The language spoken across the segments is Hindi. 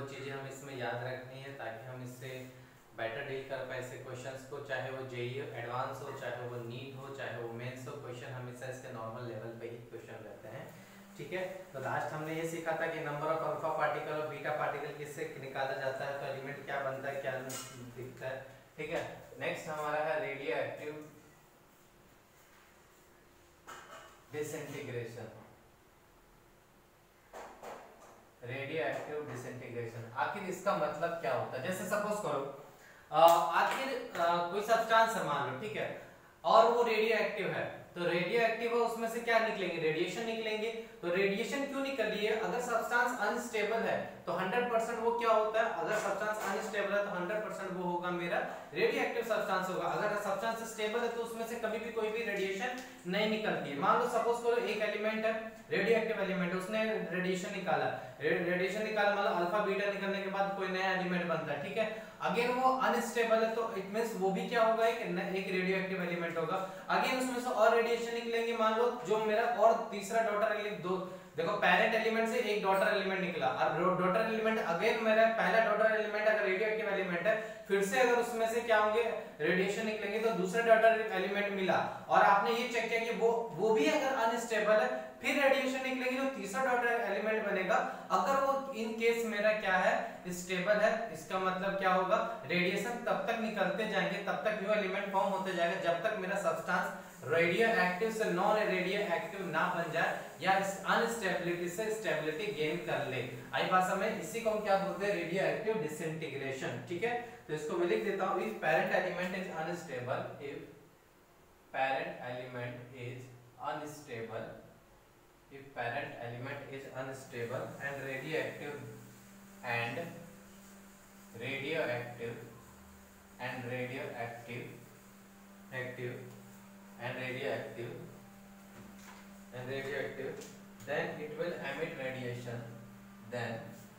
वो चीज़ें हम इसमें याद रखनी है ताकि हम इससे बेटर डील कर पाए ऐसे क्वेश्चंस को, चाहे वो जेईई एडवांस हो, चाहे वो नीट हो, चाहे वो मेंस हो। क्वेश्चन हमेशा इसके नॉर्मल लेवल पे ही क्वेश्चन रहते हैं। ठीक है, तो लास्ट हमने ये सीखा था कि नंबर ऑफ अल्फा पार्टिकल और बीटा पार्टिकल किससे निकाला जाता है, तो एलिमेंट क्या बनता है, क्या दिखता है। ठीक है, नेक्स्ट हमारा है radioactive disintegration. Radioactive disintegration आखिर इसका मतलब क्या होता है? जैसे सपोज करो आखिर कोई सब्सटेंस है मान लो, ठीक है, और वो रेडियो एक्टिव है, तो रेडियो एक्टिव है उसमें से क्या निकलेंगे, रेडिएशन निकलेंगे। तो रेडिएशन क्यों निकल रही है? अगर सब्सटेंस अनस्टेबल है तो 100% वो क्या होता है, अगर सब्सटेंस अनस्टेबल है तो 100% वो होगा मेरा रेडियो एक्टिव सब्सटेंस होगा। अगर सब्सटेंस स्टेबल है तो उसमें से कभी भी कोई भी रेडिएशन नहीं निकलती है। मान लो सपोज करो एक एलिमेंट है, रेडियो एक्टिव एलिमेंट, उसने रेडिएशन निकाला, रेडिएशन निकाला मतलब अल्फा बीटा निकलने के बाद कोई नया एलिमेंट बनता है। ठीक है, अगेन वो अनस्टेबल है तो इट मींस वो भी क्या होगा, एक रेडियो एक्टिव एलिमेंट होगा। अगेन उसमें से और रेडिएशन निकलेंगे, मान लो जो मेरा और तीसरा डॉटर एलिमेंट, दो देखो पेरेंट एलिमेंट से एक डॉटर एलिमेंट निकला, और डॉटर एलिमेंट अगेन मेरा पहला डॉटर एलिमेंट अगर रेडियो एक्टिव एलिमेंट है, फिर से अगर उसमें से क्या होंगे रेडिएशन निकलेंगे तो दूसरा डॉटर एलिमेंट मिला, और आपने ये चेक किया कि वो भी अगर अनस्टेबल है फिर रेडिएशन निकलेगी तो तीसरा डॉटर एलिमेंट बनेगा। अगर वो इन केस मेरा क्या है स्टेबल है, इसका मतलब क्या होगा, रेडिएशन तब तक निकलते जाएंगे, तब तक न्यू एलिमेंट फॉर्म होते जाएगा जब तक मेरा सब्सटेंस रेडियो एक्टिव से नॉन रेडियो एक्टिव ना बन जाए या इस अनस्टेबिलिटी से स्टेबिलिटी गेन कर ले। आई भाषा में इसी को हम क्या बोलते हैं, रेडियो एक्टिव डिसइंटीग्रेशन। ठीक है, तो इसको मैं लिख देता हूं, if parent element is unstable, if parent element is unstable, if parent element is unstable and radioactive and radioactive and radioactive active and radioactive and radioactive, then it will emit radiation, then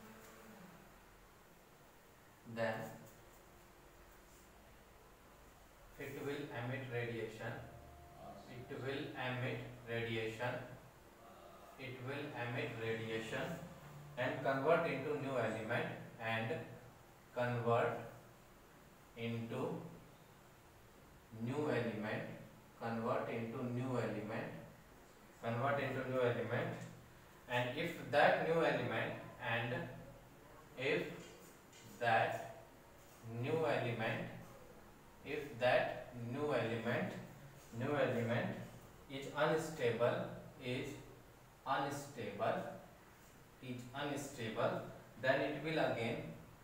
it will emit radiation, it will emit radiation, it will emit radiation and convert into new element and convert into new element, convert into new element, convert into new element, and if that new element and if that new element, if that new element is unstable, is unstable, then it will again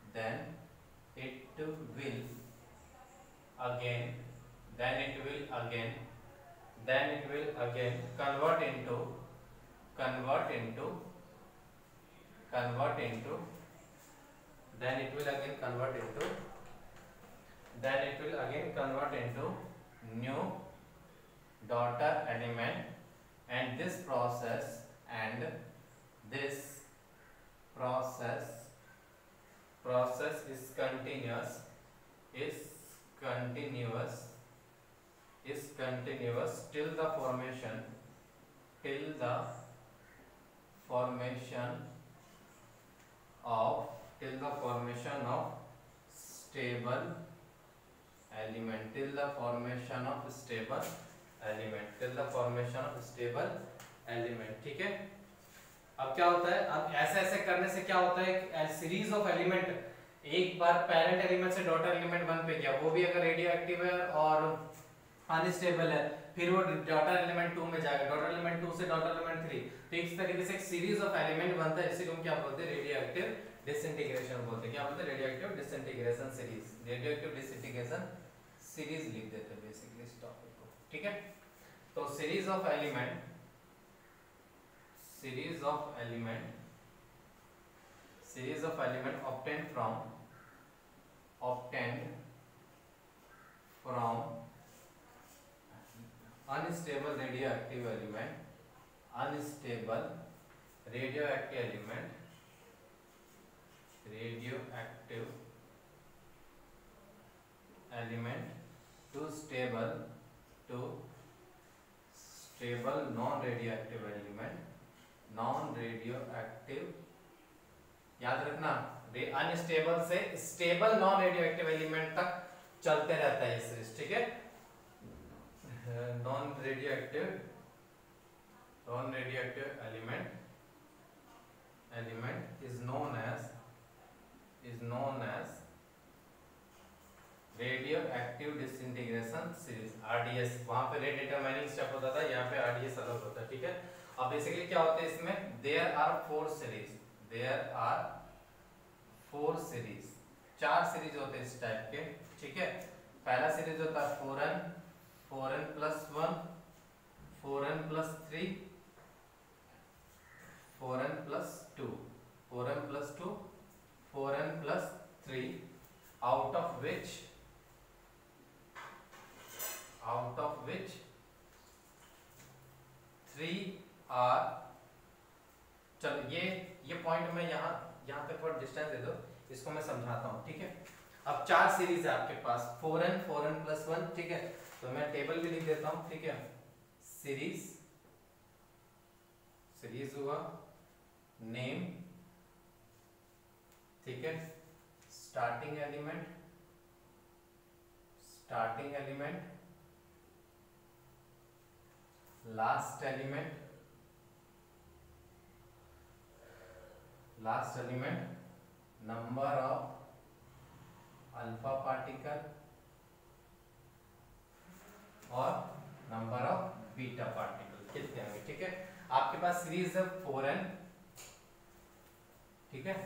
convert into new daughter element, and this process is continuous till the formation of stable element, till the formation of stable element। ठीक है, अब क्या होता है, अब ऐसे ऐसे करने से क्या होता है, सीरीज ऑफ एलिमेंट, एक बार पेरेंट एलिमेंट से डॉटर एलिमेंट बन पे गया, वो भी अगर रेडियो एक्टिव है और अनस्टेबल है, फिर वो डॉटर एलिमेंट 2 में जाएगा, डॉटर एलिमेंट 2 से डॉटर एलिमेंट 3, तो इस तरीके से एक सीरीज ऑफ एलिमेंट बनता है। इसी को हम क्या बोलते हैं, रेडियो एक्टिव डिसइंटीग्रेशन बोलते हैं। क्या बोलते हैं, radioactive disintegration series, radioactive disintegration series लिख देते हैं बेसिकली इस टॉपिक को। ठीक है, तो series of element obtained from unstable radioactive element, to stable non-radioactive element, याद रखना अनस्टेबल से stable non radioactive element तक चलते रहता है ये सीरीज, ठीक है। Non radioactive element is known as radioactive disintegration series, RDS. वहां पे रेट डिटरमाइनिंग स्टेप होता था, यहाँ पे आरडीएस अलग होता है, ठीक है। अब बेसिकली क्या होता है इसमें, देयर आर फोर सीरीज, चार सीरीज होते हैं इस टाइप के, ठीक है। पहला सीरीज होता है 4n plus 1, 4n plus 3, 4n plus 2, 4n plus 2, 4n plus 3, out of which 3 are, चलो ये पॉइंट में यहाँ पे थोड़ा डिस्टेंस दे दो, इसको मैं समझाता हूँ, ठीक है। अब चार सीरीज है आपके पास, 4n प्लस 1, ठीक है। तो मैं टेबल भी लिख देता हूँ, ठीक है। सीरीज हुआ, नेम, ठीक है, starting element, last element, number of alpha particle और नंबर ऑफ बीटा पार्टिकल कितने होंगे, ठीक है। आपके पास सीरीज है 4n, ठीक है,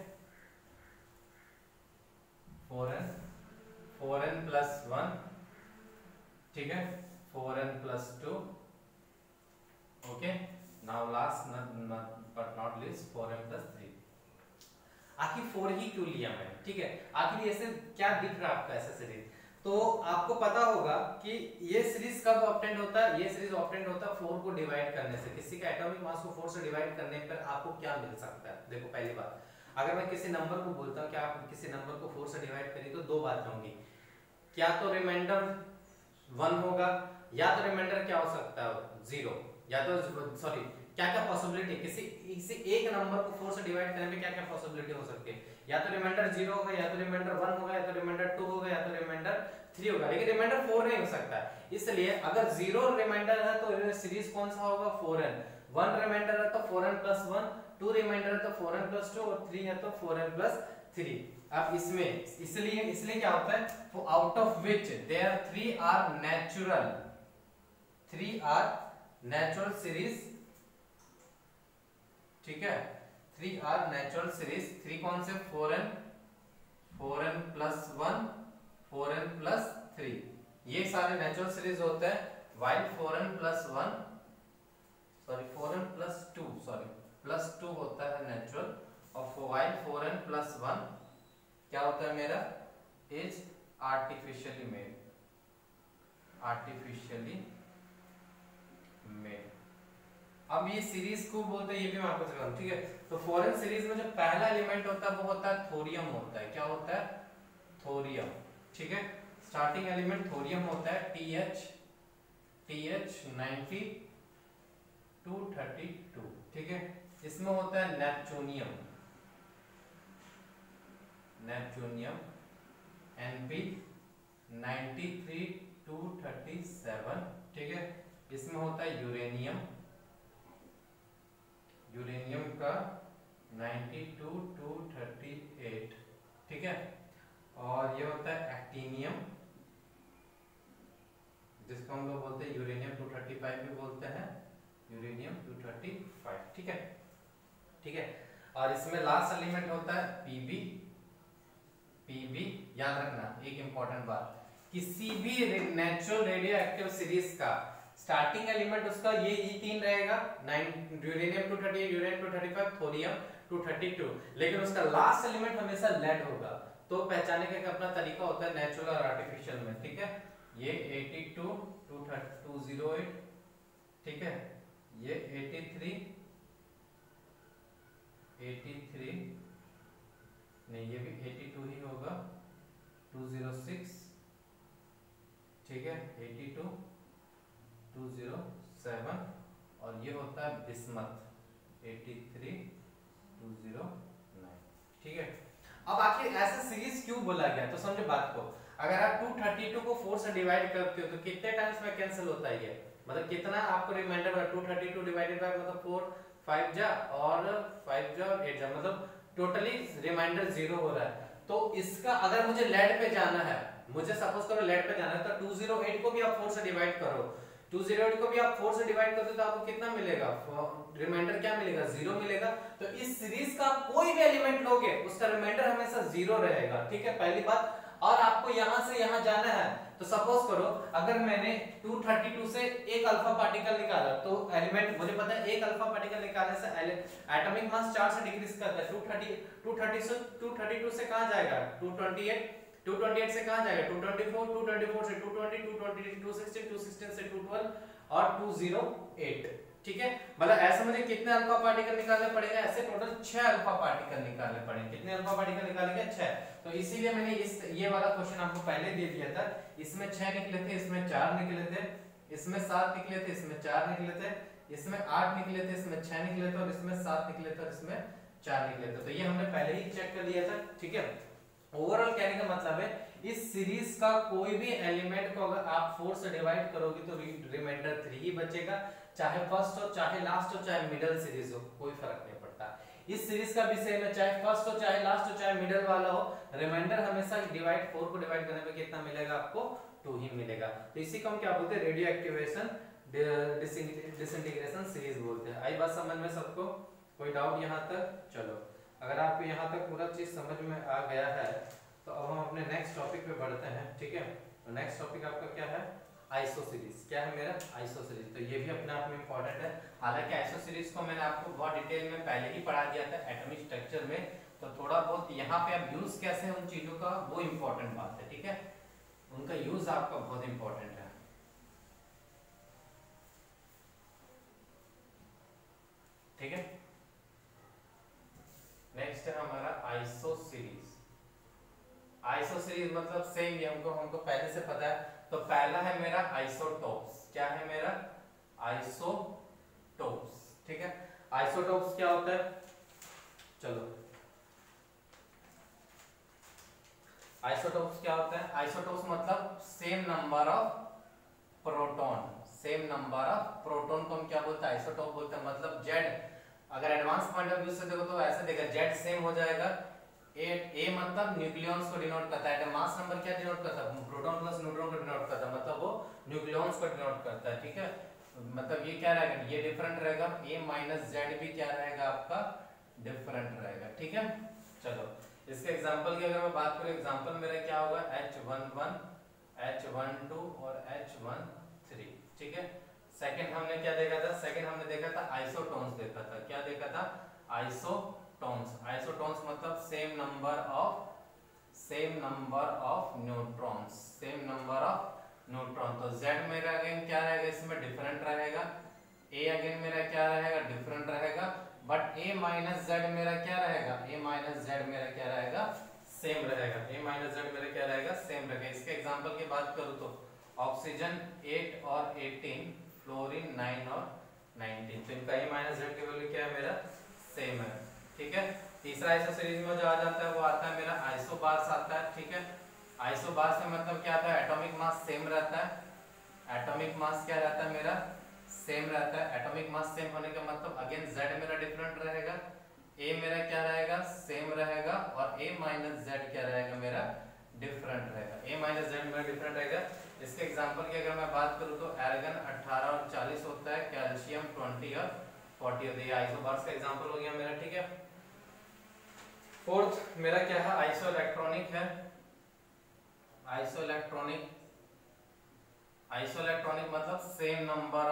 4n प्लस 1, ठीक है, 4n plus 2, okay. Now last but not least 4n plus 3। आखिर 4 ही क्यों लिया मैंने, ठीक है। आखिर ऐसे क्या दिख रहा है आपका ऐसा सीरीज, तो आपको पता होगा कि ये सीरीज कब ऑब्टेंड होता है, ये सीरीज ऑब्टेंड होता है 4 को डिवाइड करने से। किसी का एटॉमिक मास को 4 से डिवाइड करने पर आपको क्या मिल सकता है, देखो पहली बात, अगर मैं किसी नंबर को बोलता हूँ कि आप किसी नंबर को 4 से डिवाइड करिए, तो दो बातें होंगी, क्या तो रिमाइंडर 1 होगा, या तो रिमाइंडर क्या हो सकता है 0, या तो सॉरी क्या क्या पॉसिबिलिटी, किसी एक नंबर को 4 से डिवाइड करने में क्या क्या पॉसिबिलिटी हो सकती है, या तो रिमाइंडर 0 होगा, या तो रिमाइंडर 1 होगा, या तो रिमाइंडर 2 होगा, या तो रिमाइंडर 3 होगा, लेकिन रिमाइंडर 4 नहीं हो सकता। इसलिए अगर 0 रिमाइंडर है तो सीरीज कौन सा होगा 4n, 1 रिमाइंडर है तो 4n प्लस 1, 2 रिमाइंडर है तो 4n प्लस 2 और 3 है तो 4n प्लस 3। अब इसमें इसलिए क्या होता है, out of which there 3 are natural series, ठीक है, 3 आर नेचुरल सीरीज। 3 कौन से, 4n प्लस 1, 4n प्लस 3, ये सारे नेचुरल सीरीज होते हैं। while 4n plus 1 4n plus 2 plus 2 होता है नेचुरल, और while 4n प्लस 1 क्या होता है मेरा, इज आर्टिफिशियली मेड। अब ये सीरीज को बोलते हैं, ये भी मैं आपको समझाऊं, ठीक है। तो 4n सीरीज में जो पहला एलिमेंट होता है वो होता है थोरियम होता है, क्या होता है, थोरियम, ठीक है। स्टार्टिंग एलिमेंट थोरियम होता है, TH 9232, ठीक है। इसमें होता है नेपच्यूनियम NP 93237, ठीक है। इसमें होता है यूरेनियम का 92238, ठीक है। और ये होता है एक्टीनियम, जिसको हम लोग बोलते हैं यूरेनियम 235 भी बोलते हैं, यूरेनियम 235, ठीक है। और इसमें लास्ट एलिमेंट होता है Pb। याद रखना एक इंपॉर्टेंट बात, किसी भी नेचुरल रेडियो एक्टिव सीरीज का स्टार्टिंग एलिमेंट उसका ये E3 रहेगा, यूरेनियम 238, यूरेनियम 235, थोरियम 232, लेकिन उसका लास्ट एलिमेंट हमेशा लेड होगा। तो पहचानने का अपना तरीका होता है नेचुरल और आर्टिफिशियल में, ठीक है। ये 82 208, ठीक है। ये 83 नहीं, ये भी 82 ही होगा, 206, ठीक है, 82 207, और ये होता है बिस्मथ 83 209, ठीक है। अब आखिर ऐसा सीरीज क्यों बोला गया, तो समझो बात को। अगर आप 232 को 4 से डिवाइड करते हो तो कितने टाइम्स में कैंसिल होता है ये, मतलब कितना आपको रिमाइंडर 232 डिवाइडेड बाय मतलब 4 5 जा और 5 जा और 8 जा, मतलब टोटली रिमाइंडर 0 हो रहा है। तो इसका अगर मुझे लेड पे जाना है, मुझे सपोज करो लेड पे जाना है, तो 208 को भी आप 4 से डिवाइड करो, 208 को भी आप 4 से डिवाइड करते तो आपको कितना मिलेगा, रिमाइंडर क्या मिलेगा, 0 मिलेगा। तो इस सीरीज का कोई भी एलिमेंट लोगे उसका रिमाइंडर हमेशा 0 रहेगा, ठीक है, पहली बात। और आपको यहां से यहां जाना है, तो सपोज करो अगर मैंने 232 से एक अल्फा पार्टिकल निकाला, तो एलिमेंट मुझे पता है एक अल्फा पार्टिकल निकालने से एटॉमिक मास 4 से डिक्रीज करता है। 232 से कहां जाएगा, 228 से कहां जाएगा, 224 से 220, 220 216 से 212 और 208, ठीक है। मतलब ऐसे मुझे कितने अल्फा पार्टिकल निकालने पड़ेगा, ऐसे टोटल 6 अल्फा पार्टिकल निकालने पड़ेंगे। कितने अल्फा पार्टिकल निकालेंगे, 6। तो इसीलिए मैंने ये वाला क्वेश्चन आपको पहले दे दिया था। इसमें 6 निकले थे, इसमें 4 निकले थे, इसमें 7 निकले थे, इसमें 4 निकले थे, इसमें 8 निकले थे, इसमें 6 निकले थे और इसमें 7 निकले थे और इसमें 4 निकले थे। तो ये हमने पहले ही चेक कर लिया था, ठीक है। ओवरऑल कहने का मतलब है इस सीरीज का कोई भी एलिमेंट को अगर आप 4 से डिवाइड करोगे तो रिमाइंडर 3 ही बचेगा, चाहे फर्स्ट हो, चाहे लास्ट हो, चाहे मिडिल सीरीज हो, कोई फर्क नहीं पड़ता। इस सीरीज का भी सेम है, चाहे फर्स्ट हो, चाहे लास्ट हो, चाहे मिडिल वाला हो, रिमाइंडर हमेशा 4 को डिवाइड करने पे कितना मिलेगा, आपको 2 ही मिलेगा। तो इसी को हम क्या बोलते हैं, रेडियो एक्टिवेशन डिसइंटीग्रेशन सीरीज बोलते हैं। आई बात समझ में सबको, कोई डाउट यहाँ तक? चलो, अगर आपको यहाँ तक पूरा चीज समझ में आ गया है तो अब हम अपने नेक्स्ट टॉपिक पे बढ़ते हैं, ठीक है। तो नेक्स्ट टॉपिक आपका क्या है, आइसो सीरीज। क्या है मेरा, आइसो सीरीज। तो ये भी अपने आप में इंपॉर्टेंट है। हालांकि आइसो सीरीज को मैंने आपको बहुत डिटेल में पहले ही पढ़ा दिया था एटॉमिक स्ट्रक्चर में, तो थोड़ा बहुत यहाँ पे अब यूज कैसे है उन चीजों का, वो इंपॉर्टेंट बात है, ठीक है। उनका यूज आपका बहुत इंपॉर्टेंट है, ठीक है। नेक्स्ट है हमारा आइसो सीरीज। आइसो सीरीज मतलब सेम ही हमको पहले से पता है। तो पहला है मेरा आइसोटोप्स। क्या है मेरा, आइसोटोप्स, ठीक है। आइसोटोप्स क्या होता है, चलो आइसोटोप्स क्या होता है, आइसोटोप्स मतलब same number of proton. Same number of proton को हम क्या बोलते हैं, आइसोटोप बोलते हैं। मतलब जेड, अगर एडवांस पॉइंट ऑफ व्यू से देखो तो ऐसे देखा, जेड सेम हो जाएगा। ए मतलब न्यूक्लियॉन्स को डिनोट करता है, मास नंबर क्या डिनोट करता है, प्रोटॉन प्लस न्यूट्रॉन को डिनोट करता है, मतलब वो न्यूक्लियॉन्स को डिनोट करता है, ठीक है। मतलब ये क्या रहेगा, ये डिफरेंट रहेगा, ए माइनस जेड भी क्या रहेगा आपका, डिफरेंट रहेगा, ठीक है। चलो इसके एग्जांपल की अगर मैं बात करूं, एग्जांपल मेरा क्या होगा, H11, H12 और H13, ठीक है। सेकंड हमने क्या देखा था, सेकंड हमने देखा था आइसोटोन्स देखा था। क्या देखा था, आइसोटोन्स। आइसोटोन्स मतलब same number of neutrons, same number of neutron. तो Z मेरा अगेन क्या रहेगा, इसमें डिफरेंट रहेगा। A अगेन मेरा क्या रहेगा, डिफरेंट रहेगा। बट A माइनस Z मेरा क्या रहेगा, A माइनस Z मेरा क्या रहेगा, सेम रहेगा। A माइनस Z मेरा क्या रहेगा, सेम रहेगा। इसके एग्जांपल की बात करूं तो ऑक्सीजन 8 और 18, फ्लोरीन 9 और 19, तो इनका A माइनस Z की वैल्यू क्या है मेरा, सेम है, ठीक है। तीसरा आइसो सीरीज में जो आ जाता है वो आता है मेरा आइसोबार्स आता है, ठीक है। आइसोबार्स में मतलब क्या आता है, एटॉमिक मास सेम रहता है। एटॉमिक मास क्या रहता है मेरा, सेम रहता है। एटॉमिक मास सेम होने का मतलब अगेन Z मेरा डिफरेंट रहेगा, A मेरा क्या रहेगा, सेम रहेगा, और A माइनस Z क्या रहेगा मेरा, डिफरेंट रहेगा। A माइनस Z मेरा डिफरेंट रहेगा। इसके एग्जांपल की अगर मैं बात करूं तो आर्गन 18 और 40 होता है, कैल्शियम 20 और 40 होता है। ये आइसोबार्स का एग्जांपल हो गया मेरा, ठीक है। फोर्थ मेरा क्या है, आइसो इलेक्ट्रॉनिक है। आइसो इलेक्ट्रॉनिक मतलब same number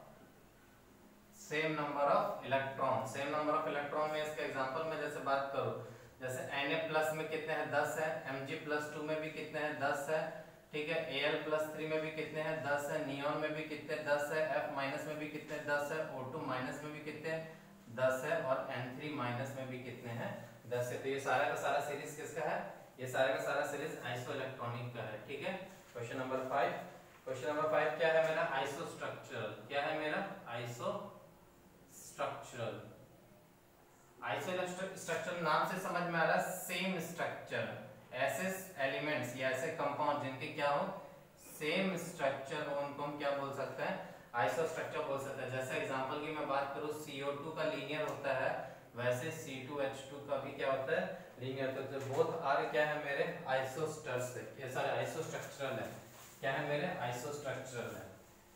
of electron. Same number of electron में इसका एग्जांपल में जैसे बात करूं, जैसे Na+ में कितने हैं, 10 है। Mg+2 में भी कितने हैं, 10 है, ठीक है। Al+3 में भी कितने हैं, 10 है। नियॉन में भी कितने, 10 है। F- में भी कितने, 10 है। O2- में भी कितने, 10 है। और N3- में भी कितने हैं, 10 है। तो ये सारा का सारा सीरीज किसका है, ये सारा का सारा सीरीज आइसो इलेक्ट्रॉनिक का है, ठीक है। क्वेश्चन नंबर 5 क्या है मेरा, आइसो स्ट्रक्चरल। क्या है मेरा, आइसो स्ट्रक्चरल। आइसो स्ट्रक्चर नाम से समझ में आ रहा है, सेम स्ट्रक्चर, ऐसे एलिमेंट्स या ऐसे कंपाउंड जिनके क्या हो सेम स्ट्रक्चर हो, उनको हम क्या बोल सकते हैं, आइसो स्ट्रक्चर बोल सकते हैं। जैसे एग्जांपल की मैं बात करूं, CO2 का लीनियर होता है, वैसे C2H2 का भी क्या होता है, लीनियर। तो बोथ आर क्या है मेरे आइसोस्टर्स है, ये सारे आइसोस्ट्रक्चरल है, क्या है मेरे आइसोस्ट्रक्चरल है।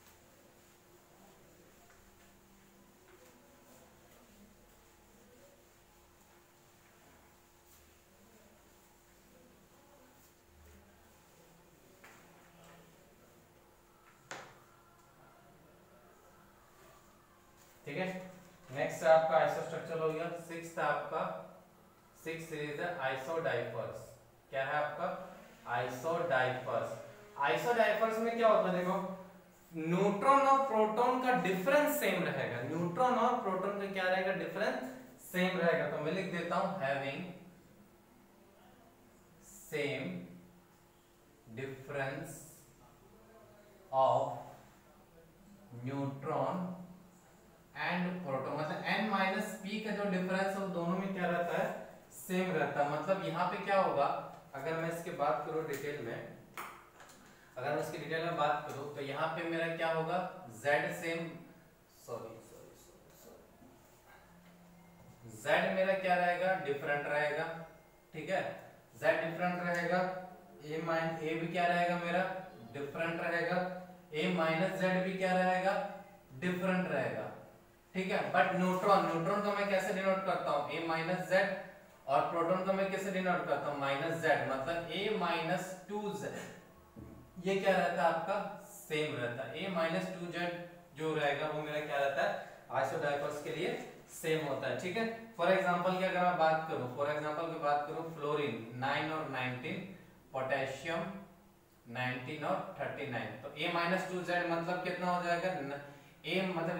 ठीक है, नेक्स्ट आपका आइसोस्ट्रक्चर हो गया। सिक्स्थ आपका सिक्स सीरीज है आइसोडाइपर्स। क्या है आपका आइसोडाइपर्स। आइसोडाइपर्स में क्या होता है, देखो न्यूट्रॉन और प्रोटॉन का डिफरेंस सेम रहेगा, न्यूट्रॉन और प्रोटॉन का क्या रहेगा, डिफरेंस सेम रहेगा। तो मैं लिख देता हूं having same difference of neutron and proton, मतलब n माइनस पी का जो डिफरेंस है वो दोनों में क्या रहता है, सेम रहता है। मतलब यहाँ पे क्या होगा, अगर मैं इसकी बात करूँ डिटेल में, अगर मैं इसकी डिटेल में बात करूँ तो यहाँ पे मेरा क्या होगा, z सेम, z मेरा क्या रहेगा, डिफरेंट रहेगा। ठीक है, z डिफरेंट रहेगा, a भी क्या रहेगा मेरा डिफरेंट रहेगा, a माइनस z भी क्या रहेगा, डिफरेंट रहेगा। ठीक है, बट न्यूट्रॉन, न्यूट्रॉन को मैं कैसे डिनोट करता हूँ, a माइनस z, और प्रोटॉन को मैं कैसे डिनोट करता हूँ, माइनस z, मतलब a माइनस 2z, ये क्या रहता है आपका सेम रहता है। a माइनस 2z जो रहेगा वो मेरा क्या रहता है, आइसोडाइपर्स के लिए सेम होता है। ठीक है, फॉर एग्जांपल की अगर मैं बात करूं, फॉर एग्जांपल की बात करूं, फ्लोरीन 9 और 19, पोटेशियम 19 और 39, तो a माइनस 2z मतलब कितना हो जाएगा, a मतलब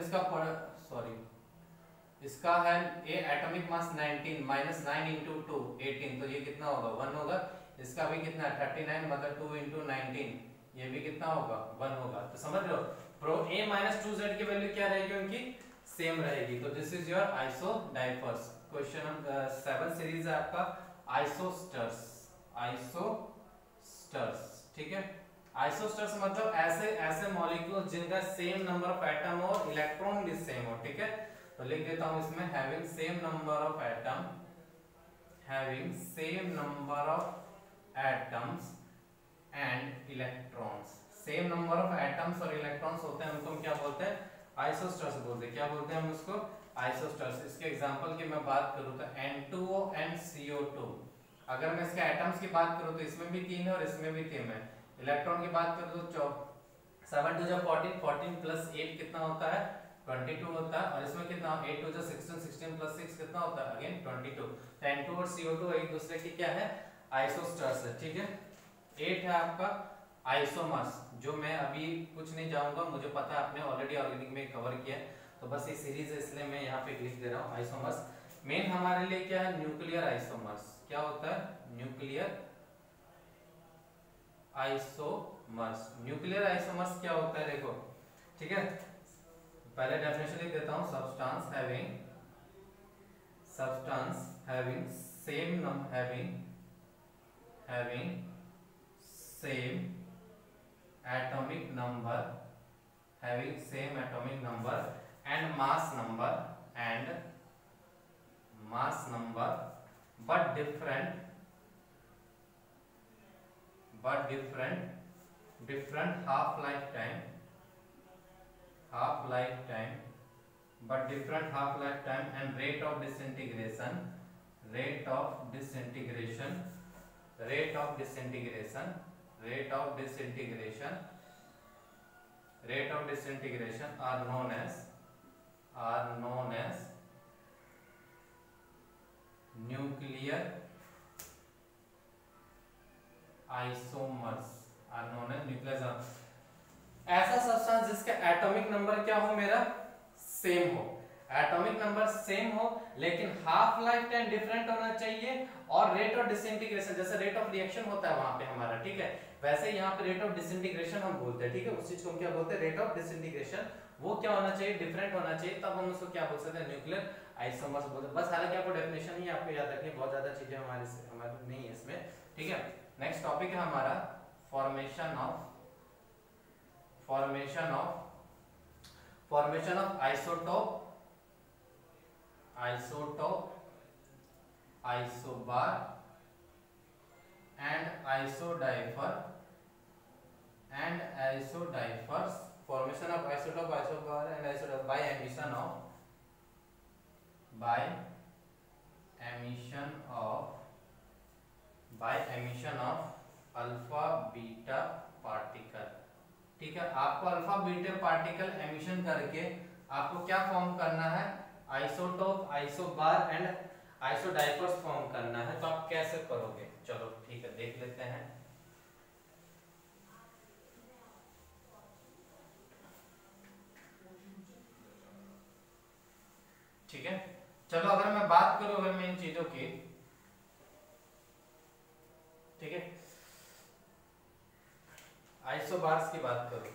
इसका है a atomic mass 19 minus 9 into 2 18, तो ये कितना होगा 1 होगा। इसका भी कितना 39 मतलब 2 इंटू 19, ये भी कितना होगा 1 होगा। तो समझ लो प्रो a माइनस 2z की वैल्यू क्या रहेगी, उनकी सेम रहेगी। तो this is your isodiaphers. Question number 7 series है आपका आइसोस्टर्स, आइसोस्टर्स। ठीक है, आइसोस्टर्स मतलब ऐसे ऐसे मॉलिक्यूल जिनका सेम नंबर ऑफ एटम हो, इलेक्ट्रॉन भी सेम हो। ठीक है, तो लिख देता हूं इसमें having same number of atom, having same number of atoms and electrons. Same number of atoms और इलेक्ट्रॉन्स होते हैं, उनको हम क्या बोलते हैं, आइसोस्टर्स बोलते हैं। क्या बोलते हैं हम उसको, आइसोस्टर्स। इसके एग्जांपल की मैं बात करूं तो N2O एंड CO2। अगर मैं इसके एटम्स की बात करूं तो इसमें भी 3 है और इसमें भी 3 है। इलेक्ट्रॉन की बात करूं तो 7 2 14, 14 प्लस 8 कितना होता है 22 होता है, और इसमें कितना 8 2 16, 16 प्लस 6 कितना होता है अगेन 22। तो N2 और CO2 एक दूसरे की क्या है, आइसोस्टर्स है। ठीक है, 8 है आपका आइसोमर्स, जो मैं अभी कुछ नहीं जाऊंगा, मुझे पता है आपने ऑलरेडी ऑर्गेनिक में कवर किया है, तो बस ये सीरीज है इसलिए मैं यहाँ पे लिख दे रहा हूँ आइसोमर्स। मेन हमारे लिए क्या है, न्यूक्लियर आइसोमर्स। क्या होता है, न्यूक्लियर आइसोमर्स। न्यूक्लियर आइसोमर्स क्या होता है देखो, ठीक है, पहले डेफिनेशन लिख देता हूं, substance having same atomic number and mass number but different half lifetime and rate of disintegration are known as nuclear isomers, ऐसा सब्सटेंस जिसका एटॉमिक नंबर क्या हो, मेरा सेम हो, एटॉमिक नंबर सेम हो, लेकिन हाफ लाइफ टाइम डिफरेंट होना चाहिए, और रेट ऑफ डिसइंटीग्रेशन, जैसे रेट ऑफ रिएक्शन होता है वहां पे हमारा, ठीक है, वैसे यहाँ पे रेट ऑफ डिसइंटीग्रेशन हम बोलते हैं, ठीक है, उस चीज को हम क्या बोलते हैं, रेट ऑफ डिसइंटीग्रेशन। वो क्या होना चाहिए, डिफरेंट होना चाहिए, तब हम उसको क्या बोल सकते हैं, न्यूक्लियर आइसोमर्स बोलते हैं। बस हालांकि आपको डेफिनेशन ही आपको याद रखनी है, बहुत ज्यादा चीजें हमारे नहीं है इसमें, ठीक है। नेक्स्ट टॉपिक है हमारा formation of isotope, isobar and isodiaphers, formation of isotope, isobar and isotope by emission of alpha beta particle, ठीक है। आपको अल्फा बीटा पार्टिकल एमिशन करके आपको क्या फॉर्म करना है, isotope, isobar and isodiaphers form करना है। तो आप कैसे करोगे, चलो ठीक है देख लेते हैं। ठीक है, चलो अगर मैं बात करूं अगर मैं इन चीजों की, ठीक है, आइसोबार्स की बात करूं,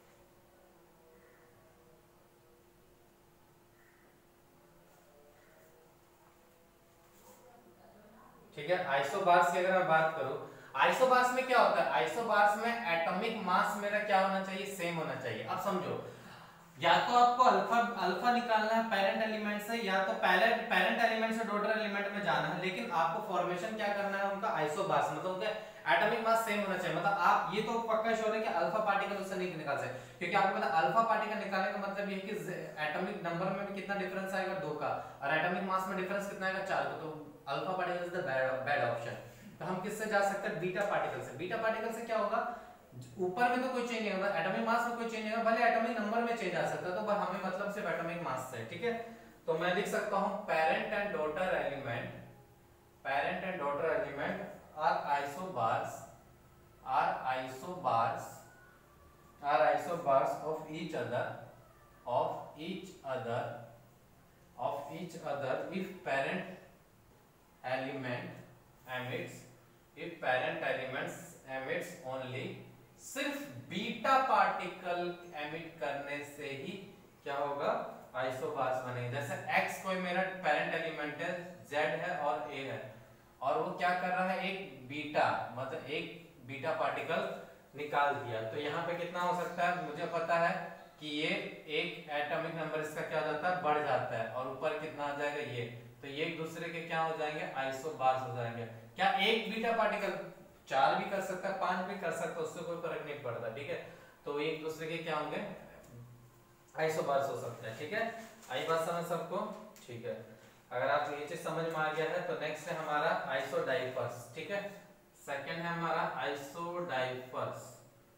ठीक है, आइसोबार्स की अगर मैं बात करूं, आइसोबार्स में क्या होता है, आइसोबार्स में एटॉमिक मास मेरा क्या होना चाहिए, सेम होना चाहिए। अब समझो, या तो आपको अल्फा निकालना है पेरेंट एलिमेंट से, या तो पेरेंट एलिमेंट से डॉटर एलिमेंट में जाना है, लेकिन आपको फॉर्मेशन क्या करना है उनका, आइसोबार्स, मतलब उनका एटॉमिक मास सेम होना चाहिए। मतलब आप ये तो पक्का श्योर है कि अल्फा पार्टिकल उससे नहीं निकाल सकते, क्योंकि आपको पता अल्फा पार्टिकल निकालने का मतलब ये है कि एटॉमिक नंबर में भी कितना डिफरेंस आएगा, 2 का, और एटॉमिक मास में डिफरेंस कितना आएगा, 4 का। तो alpha particle is the bad option. तो हम किससे जा सकते हैं, बीटा पार्टिकल से। बीटा पार्टिकल से क्या होगा, ऊपर में तो कोई चेंज नहीं होगा, एटॉमिक मास में कोई चेंज नहीं होगा, भले एटॉमिक नंबर में चेंज आ सकता है, तो हमें मतलब सिर्फ एटॉमिक मास से, ठीक है। तो मैं लिख सकता हूं parent and daughter element are isobars of each other if parent elements emits only, सिर्फ बीटा पार्टिकल एमिट करने से ही क्या होगा, आइसोबार्स बनेंगे। जैसे x कोई मेरा पेरेंट एलिमेंट है, z है और a है, और वो क्या कर रहा है, एक बीटा मतलब एक बीटा पार्टिकल निकाल दिया, तो यहाँ पे कितना हो सकता है, मुझे पता है कि ये एक एटॉमिक नंबर इसका क्या हो जाता है, बढ़ जाता है, और ऊपर कितना आ जाएगा ये, तो ये एक दूसरे के क्या हो जाएंगे, आइसोबार्स हो जाएंगे। क्या एक बीटा पार्टिकल 4 भी कर सकता है, 5 भी कर सकता है, उससे कोई फर्क नहीं पड़ता, ठीक है। तो एक दूसरे के क्या होंगे, आइसोबार्स हो सकते हैं, ठीक है। आई बात समझ सबको, ठीक है। अगर आप ये चीज समझ में आ गया है तो नेक्स्ट है हमारा आइसोडाइफर्स, ठीक है। सेकंड है हमारा आइसोडाइफर्स।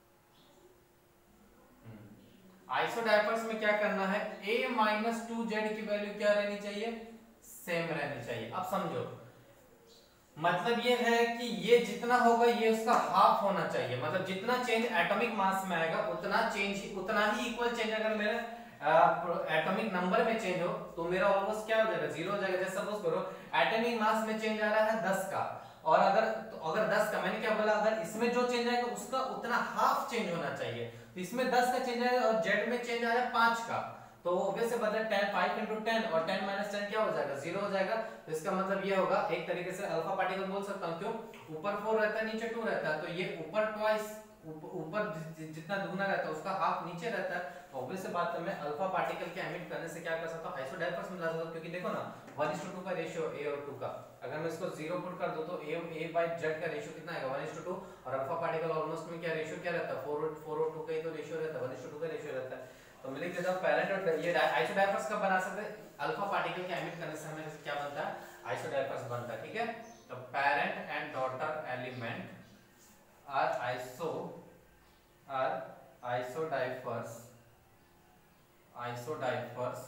आइसोडाइफर्स में क्या करना है, a-2z की वैल्यू क्या रहनी चाहिए, सेम रहनी चाहिए। अब समझो, मतलब ये है कि ये जितना होगा ये उसका हाफ होना चाहिए, मतलब जितना चेंज एटॉमिक मास में आएगा उतना ही इक्वल चेंज अगर मेरा एटॉमिक नंबर में चेंज हो तो मेरा ऑलमोस्ट क्या हो जाएगा, 0 हो जाएगा। जैसे सपोज करो एटॉमिक मास में चेंज आ रहा है 10 का, और अगर 10 का, मैंने क्या बोला, अगर इसमें जो चेंज आएगा उसका उतना हाफ चेंज होना चाहिए। तो इसमें 10 का चेंज आएगा और जेड में चेंज आ रहा है 5 का, तो ऑब्वियस से बदले 10 5 into 10 और 10 - 10 क्या हो जाएगा, 0 हो जाएगा। तो इसका मतलब ये होगा, एक तरीके से अल्फा पार्टिकल बोल सकता हूं, क्यों, ऊपर 4 रहता है नीचे 2 रहता है, तो ये ऊपर ट्वाइस, ऊपर जितना दुगना रहता है उसका हाफ नीचे रहता है। ऑब्वियस से बात है, मैं अल्फा पार्टिकल के एमिट करने से क्या कर सकता हूं, आइसोडाइफर्स में ला सकता हूं, क्योंकि देखो ना 1:2 का रेशियो a और 2 का, अगर मैं इसको 0 पुट कर दूं तो a/z का रेशियो कितना आएगा, 1:2, और अल्फा पार्टिकल ऑलमोस्ट में क्या रेशियो क्या रहता है, 4 और 2 का ही तो रेशियो रहता है, 1:2 का रेशियो रहता है। तो मैं लिख देता हूं पेरेंट और ये आइसोडाइफर्स कब बना सकते हैं, अल्फा पार्टिकल के एमिट करने से हमें क्या बनता है, आइसोडाइफर्स बनता है, ठीक है। तो parent and daughter element are isodiaphers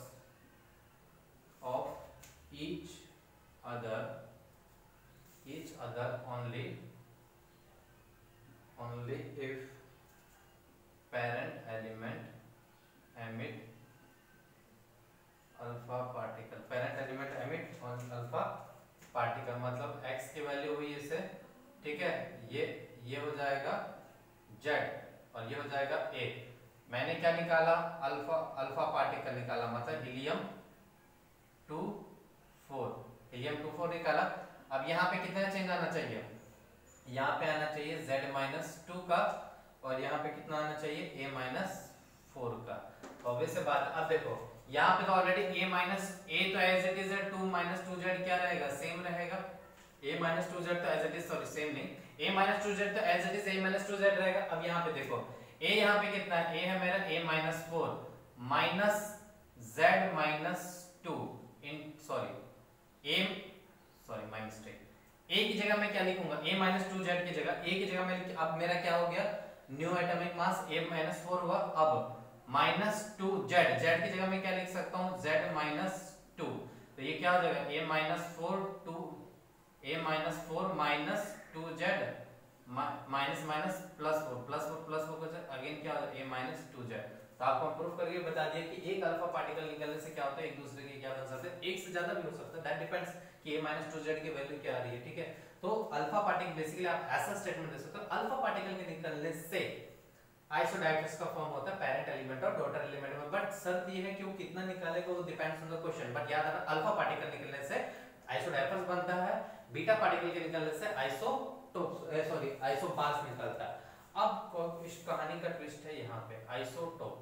of each other only if parent element emit alpha particle, parent element emit alpha particle, मतलब x की वैल्यू हुई इसे, ठीक है, ये हो जाएगा जेड और ये हो जाएगा ए। मैंने क्या निकाला, अल्फा पार्टिकल निकाला, मतलब हीलियम 2 4 निकाला। अब यहाँ पे कितना चेंज आना चाहिए, यहाँ पे आना चाहिए Z-2 का और यहाँ पे कितना आना चाहिए A-4 का। ऑब्वियस से बात। अब देखो यहाँ पे तो ऑलरेडी A तो एज इट इज है, 2-2Z क्या रहेगा, सेम रहेगा। A-2Z तो as it is, sorry same नहीं, A-2Z तो एज इट इज A-2Z रहेगा। अब यहाँ पे देखो A यहाँ पे कितना है, A है मेरा A-4 minus Z-2 in my mistake. A की जगह मैं क्या लिखूंगा, A-2Z की जगह, A की जगह मैं, अब मेरा क्या हो गया, न्यू एटॉमिक मास A-4 हुआ। अब -2Z, Z की जगह मैं क्या लिख सकता हूँ, Z-2, तो ये क्या हो जाएगा A-4 minus 2Z minus minus plus 4 again क्या हो जाएगा A-2Z। तो आपको हम प्रूफ करके बता दिया कि एक अल्फा पार्टिकल निकलने से क्या होता है, एक दूसरे के क्या बन सकते हैं, एक से ज्यादा भी हो सकता है, दैट डिपेंड्स कि A-2Z की वैल्यू क्या आ रही है। ठीक है, तो अल्फा पार्टिकल बेसिकली आप ऐसा स्टेटमेंट दे सकते हो, अल्फा पार्टिकल के निकलने से आइसोडाइफेस का फॉर्म होता है पेरेंट एलिमेंट और डॉटर एलिमेंट में। बट शर्त ये है कि वो कितना निकालेगा वो depends on the question. But याद रखना अल्फा पार्टिकल निकलने से आइसोडाइफेस बनता है, बीटा पार्टिकल के निकलने से आइसोबार्स निकलता है। अब इस कहानी का ट्विस्ट है यहाँ पे, आइसोटोप।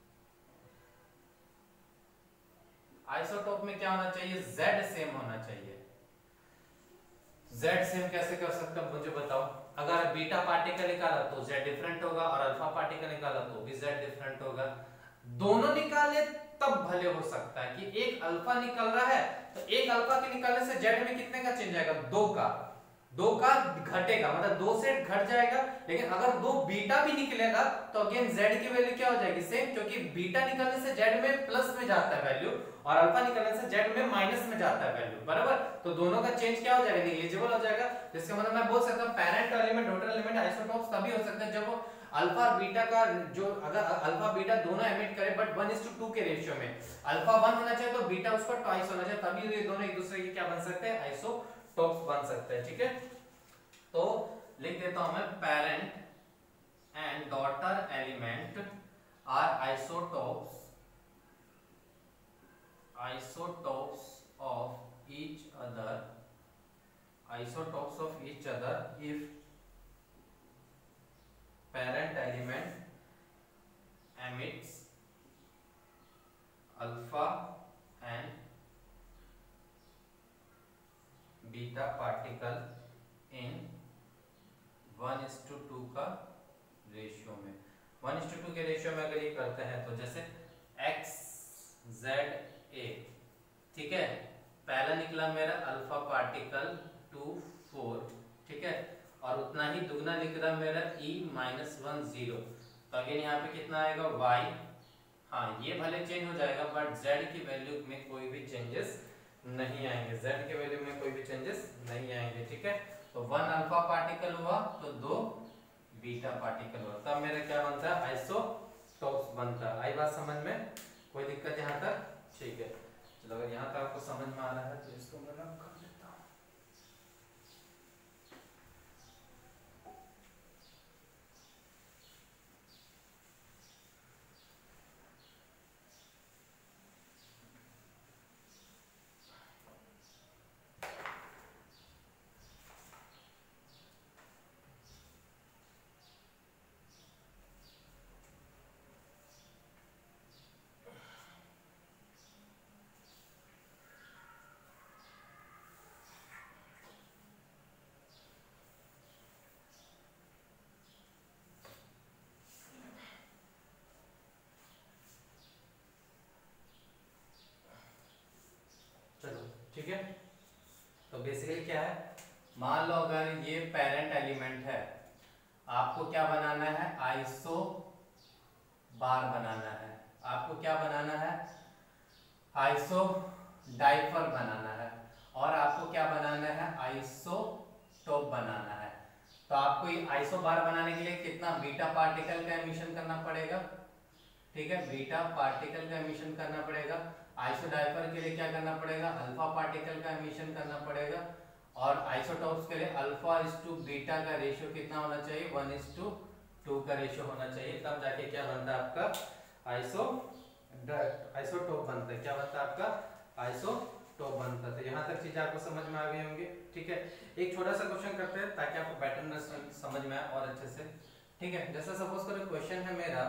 आइसोटोप में क्या होना चाहिए, Z सेम होना चाहिए। Z सेम कैसे कर सकते हो मुझे बताओ। अगर बीटा पार्टिकल निकाला तो Z डिफरेंट होगा और अल्फा पार्टिकल निकाला तो भी Z डिफरेंट होगा। दोनों निकाले तब भले हो सकता है कि एक अल्फा निकल रहा है तो एक अल्फा के निकालने से Z में कितने का चेंज आएगा, 2 का घटेगा, मतलब 2 से घट जाएगा। लेकिन अगर 2 बीटा भी निकलेगा तो अगेन Z की वैल्यू क्या हो जाएगी, सेम, क्योंकि बीटा निकलने से Z में प्लस में जाता है वैल्यू और अल्फा निकलने से Z में माइनस में जाता है वैल्यू, बराबर। तो दोनों का चेंज क्या हो जाएगा, नेग्लिजिबल हो जाएगा। जिसका मतलब मैं बोल सकता हूं parent element daughter element isotopes तभी हो सकते हैं जब वो अल्फा और बीटा का जो, अगर अल्फा बीटा दोनों एमिट करे बट 1:2 के रेशियो में, अल्फा 1 होना चाहिए तो बीटा उसका ट्वाइस होना चाहिए, तभी ये दोनों एक दूसरे के क्या बन सकते हैं, आइसोटोप्स बन सकते हैं। ठीक है, तो लिख देता हूं मैं, parent and daughter element are isotopes of each other if parent element emits alpha and beta particle in 1:2 का रेशियो में। 1:2 के रेशियो में अगर ये करते हैं तो जैसे XZA, ठीक है, पहला निकला मेरा अल्फा पार्टिकल 2 4, ठीक है, और उतना ही दुगना निकला मेरा E-10। तो अगेन यहाँ पे कितना आएगा Y, हाँ ये भले चेंज हो जाएगा बट Z की वैल्यू में कोई भी चेंजेस नहीं आएंगे, Z के वैल्यू में कोई भी चेंजेस नहीं आएंगे। ठीक है, तो 1 अल्फा पार्टिकल हुआ तो 2 बीटा पार्टिकल हुआ, तब मेरा क्या बनता है, आइसोटोप्स बनता है। आई बात समझ में, कोई दिक्कत यहाँ तक, ठीक है। चलो अगर यहाँ तक आपको समझ में आ रहा है तो इसको मैं रब कर देता हूँ। ठीक है, तो बेसिकली क्या है, मान लो अगर ये पेरेंट एलिमेंट है, आपको क्या बनाना है, आइसो बार बनाना है, आपको क्या बनाना है, आइसो डाइफर बनाना है, और आपको क्या बनाना है, आइसोटोप बनाना है। तो आपको ये आइसो बार बनाने के लिए कितना बीटा पार्टिकल का एमिशन करना पड़ेगा, ठीक है, बीटा पार्टिकल का एमिशन करना पड़ेगा। आइसोडाइफर के लिए क्या करना पड़ेगा, अल्फा पार्टिकल का एमिशन करना पड़ेगा। और आइसोटोप्स के लिए अल्फा इज टू बीटा का रेशियो कितना होना चाहिए, 1:2 2 का रेशियो होना चाहिए, तब जाके क्या बनता है आपका आइसोटोप बनता है। क्या बनता है आपका आइसोटोप बनता है। तो यहाँ तक चीजें आपको समझ में आ गई होंगी, ठीक है। एक छोटा सा क्वेश्चन करते हैं ताकि आपको पैटर्न समझ में आए और अच्छे से, ठीक है। जैसा सपोज करो क्वेश्चन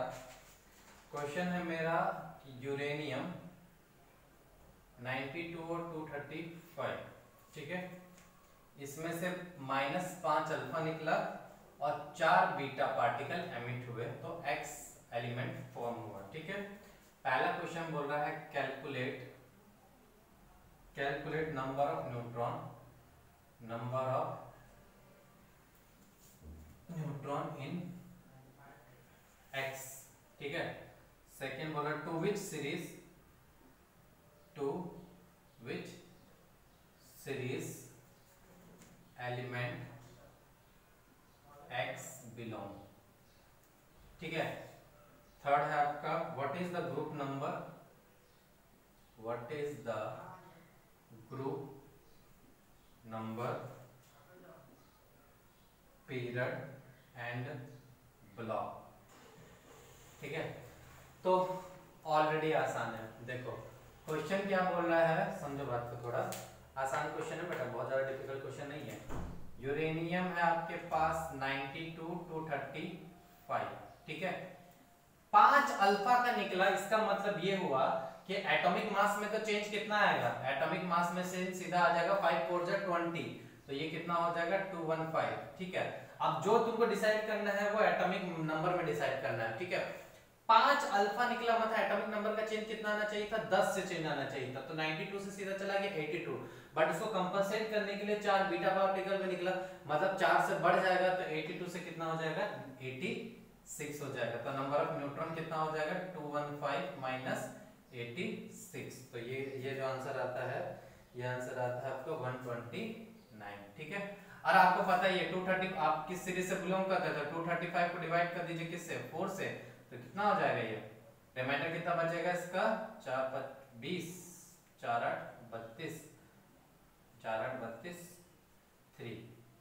है मेरा यूरेनियम 92 और 235, ठीक है। इसमें से -5 अल्फा निकला और 4 बीटा पार्टिकल एमिट हुए, तो X एलिमेंट फॉर्म हुआ, ठीक है। पहला क्वेश्चन बोल रहा है calculate number of neutron in X, ठीक है। सेकेंड बोल रहा है to which series element X belong, ठीक है। थर्ड है आपका what is the group number period and block, ठीक है। तो ऑलरेडी आसान है। देखो क्वेश्चन क्या बोल रहा है, समझो बात को, थोड़ा आसान क्वेश्चन है बेटा, बहुत ज्यादा डिफिकल्ट क्वेश्चन नहीं है। यूरेनियम है आपके पास 92 235, ठीक है। 5 अल्फा का निकला, इसका मतलब ये हुआ कि एटॉमिक मास में तो चेंज कितना आएगा, एटॉमिक मास में से सीधा आ जाएगा 5 4 20, तो ये कितना हो जाएगा 215, ठीक है। अब जो तुमको डिसाइड करना है वो एटॉमिक नंबर में डिसाइड करना है, ठीक है। 5 अल्फा निकला, मतलब एटॉमिक नंबर का चेंज कितना आना चाहिए था, 10 से चेंज आना चाहिए था, तो 92 से सीधा चला गया 82, बट इसको कंपनसेट करने के लिए 4 बीटा पार्टिकल में निकला, मतलब 4 से बढ़ जाएगा तो 82 से कितना हो जाएगा 86 हो जाएगा। तो नंबर ऑफ न्यूट्रॉन कितना हो जाएगा 215 माइनस 86, तो ये जो आंसर आता है, ये आंसर आता है आपको 129, ठीक है। और आपको पता ही है 230 आप किस सीरीज से बिलोंग करते हैं, तो 235 को डिवाइड कर दीजिए किससे, 4 से, तो कितना हो जाएगा, ये रिमाइंडर कितना बचेगा इसका 4 5 20 4 8 32 4 8 32 3,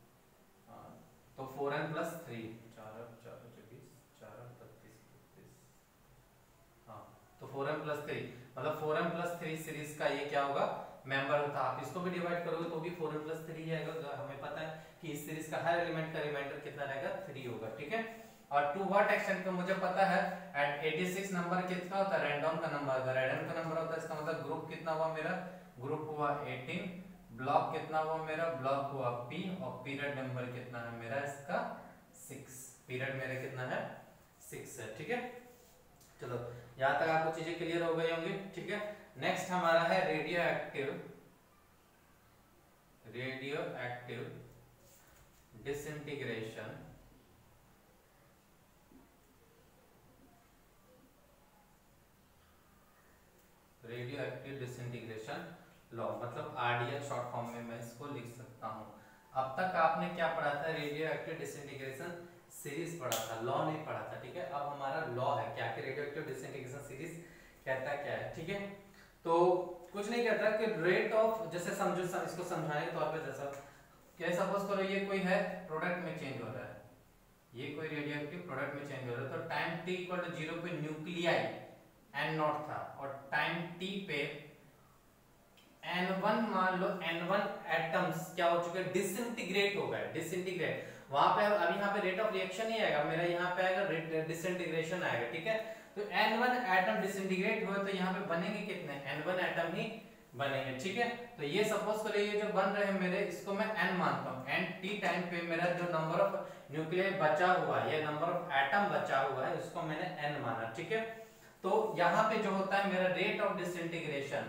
तो 4n + 3 4 8 4 20 4 8 32 32, हाँ, तो 4n + 3 मतलब 4n + 3 सीरीज का ये क्या होगा मेंबर होता है। आप इसको भी डिवाइड करोगे तो भी 4n + 3 आएगा। हमें पता है कि इस सीरीज का हर एलिमेंट का रिमाइंडर कितना रहेगा 3 होगा, ठीक है। और टू व्हाट एक्सटेंट का मुझे पता है, एट 86 नंबर कितना होता है, रैंडम का नंबर, अगर रैंडम का नंबर होता है इसका मतलब ग्रुप कितना हुआ मेरा, ग्रुप हुआ 18, ब्लॉक कितना हुआ मेरा, ब्लॉक हुआ P, और पीरियड नंबर कितना है मेरा इसका 6, पीरियड मेरा कितना है 6 है, ठीक है। चलो यहाँ तक आपको चीजें क्लियर हो गई होंगी, ठीक है। नेक्स्ट हमारा है रेडियो एक्टिव डिसइंटीग्रेशन लॉ, मतलब RDL शॉर्ट फॉर्म में मैं इसको लिख सकता हूँ। अब तक आपने क्या पढ़ा था, रेडियो एक्टिव डिसइंटीग्रेशन सीरीज पढ़ा था, लॉ नहीं पढ़ा था, ठीक है। अब हमारा लॉ है क्या कि रेडियो एक्टिव डिसइंटीग्रेशन सीरीज कहता क्या है, ठीक है। तो कुछ नहीं कहता कि रेट ऑफ, जैसे समझो इसको समझाने के तौर पे, जैसा क्या सपोज करो ये कोई है प्रोडक्ट में चेंज हो रहा है, ये कोई रेडियो एक्टिव प्रोडक्ट में चेंज हो रहा है, तो टाइम t = 0 पे न्यूक्लियाई N0 था, और टाइम t पे N1 मान लो, N1 एटम्स क्या हो चुके हैं, डिसइंटीग्रेट हो गए, डिसइंटीग्रेट। वहां पे अभी यहाँ पे रेट ऑफ रिएक्शन नहीं आएगा मेरा, यहाँ पे आएगा डिसइंटीग्रेशन आएगा, ठीक है। तो N1 एटम डिसइंटीग्रेट हुए तो यहाँ पे बनेंगे कितने, N1 एटम ही बनेंगे, ठीक है। तो ये सपोज करो ये जो बन रहे हैं मेरे, इसको मैं n मानता हूँ, n t टाइम पे मेरा जो नंबर ऑफ न्यूक्लियाई बचा हुआ है, ये नंबर ऑफ एटम बचा हुआ है, उसको मैंने n माना, ठीक है। तो यहाँ पे जो होता है मेरा रेट ऑफ डिसइंटीग्रेशन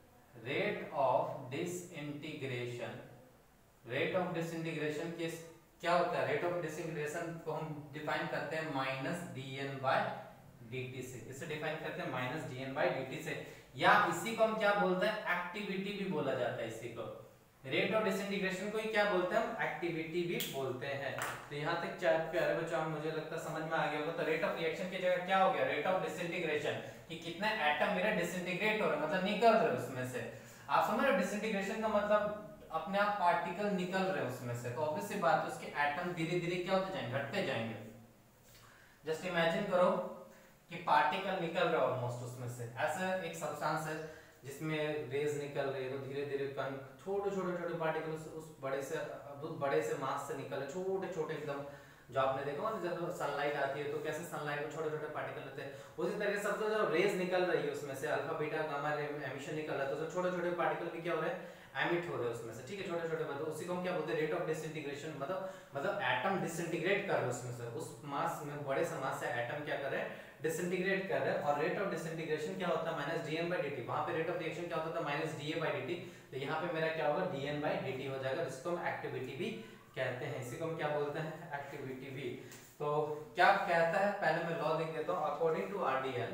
के क्या होता है, रेट ऑफ डिसइंटीग्रेशन को हम डिफाइन करते हैं -dn/dt से, इसे डिफाइन करते हैं -dn/dt से, या इसी को हम क्या बोलते हैं, एक्टिविटी भी बोला जाता है इसी को। रेट ऑफ डिसइंटीग्रेशन को ही क्या बोलते हैं हम, एक्टिविटी भी बोलते हैं। तो यहाँ तक प्यारे बच्चों मुझे लगता है समझ में आ गया होगा। तो रेट ऑफ रिएक्शन की जगह क्या हो गया, रेट ऑफ डिसइंटीग्रेशन, कि कितने एटम मेरा डिसइंटीग्रेट हो रहे हैं, मतलब निकल रहे हैं उसमें से। आप समझ रहे हो डिसइंटीग्रेशन का मतलब अपने आप पार्टिकल निकल रहे हैं उसमें से, तो ऑब्वियस सी बात है उसके एटम धीरे धीरे क्या होते जाएंगे, घटते जाएंगे। जस्ट इमेजिन करो कि पार्टिकल निकल रहा है ऑलमोस्ट उसमें से, ऐसा एक सब्सटेंस है जिसमें रेज निकल रही है, तो धीरे धीरे कण छोटे छोटे छोटे पार्टिकल उस बड़े से मास से निकल रहे, छोटे छोटे एकदम, जो आपने देखा ना जब सनलाइट आती है तो कैसे सनलाइट में छोटे छोटे पार्टिकल होते हैं, उसी तरीके से जो रेज निकल रही है उसमें से alpha beta gamma ray emission निकल रहा है, तो छोटे छोटे पार्टिकल भी क्या हो रहे हैं, एमिट हो रहे हैं उसमें से, ठीक है, छोटे छोटे, मतलब उसी को हम क्या बोलते हैं, रेट ऑफ डिसइंटीग्रेशन, मतलब एटम डिसइंटीग्रेट कर रहे हैं उसमें से, उस मास में बड़े से मास से एटम क्या कर रहे हैं, डिसइंटीग्रेट कर रहे हैं, और रेट ऑफ डिसइंटीग्रेशन क्या होता है, माइनस dN/dt, वहां पे रेट ऑफ रिएक्शन क्या होता था, माइनस dA/dt, तो यहाँ पे मेरा क्या होगा, dN/dt हो जाएगा, जिसको हम एक्टिविटी भी कहते हैं, इसी को हम क्या बोलते हैं, एक्टिविटी भी। तो क्या कहता है, पहले मैं लॉ लिख देता हूं, according to RDL,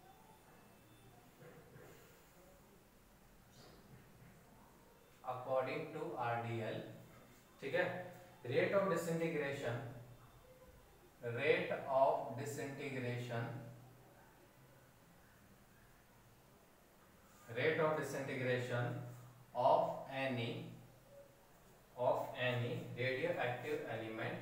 according to RDL, ठीक है, rate of disintegration, rate of disintegration, rate of disintegration of any radioactive element,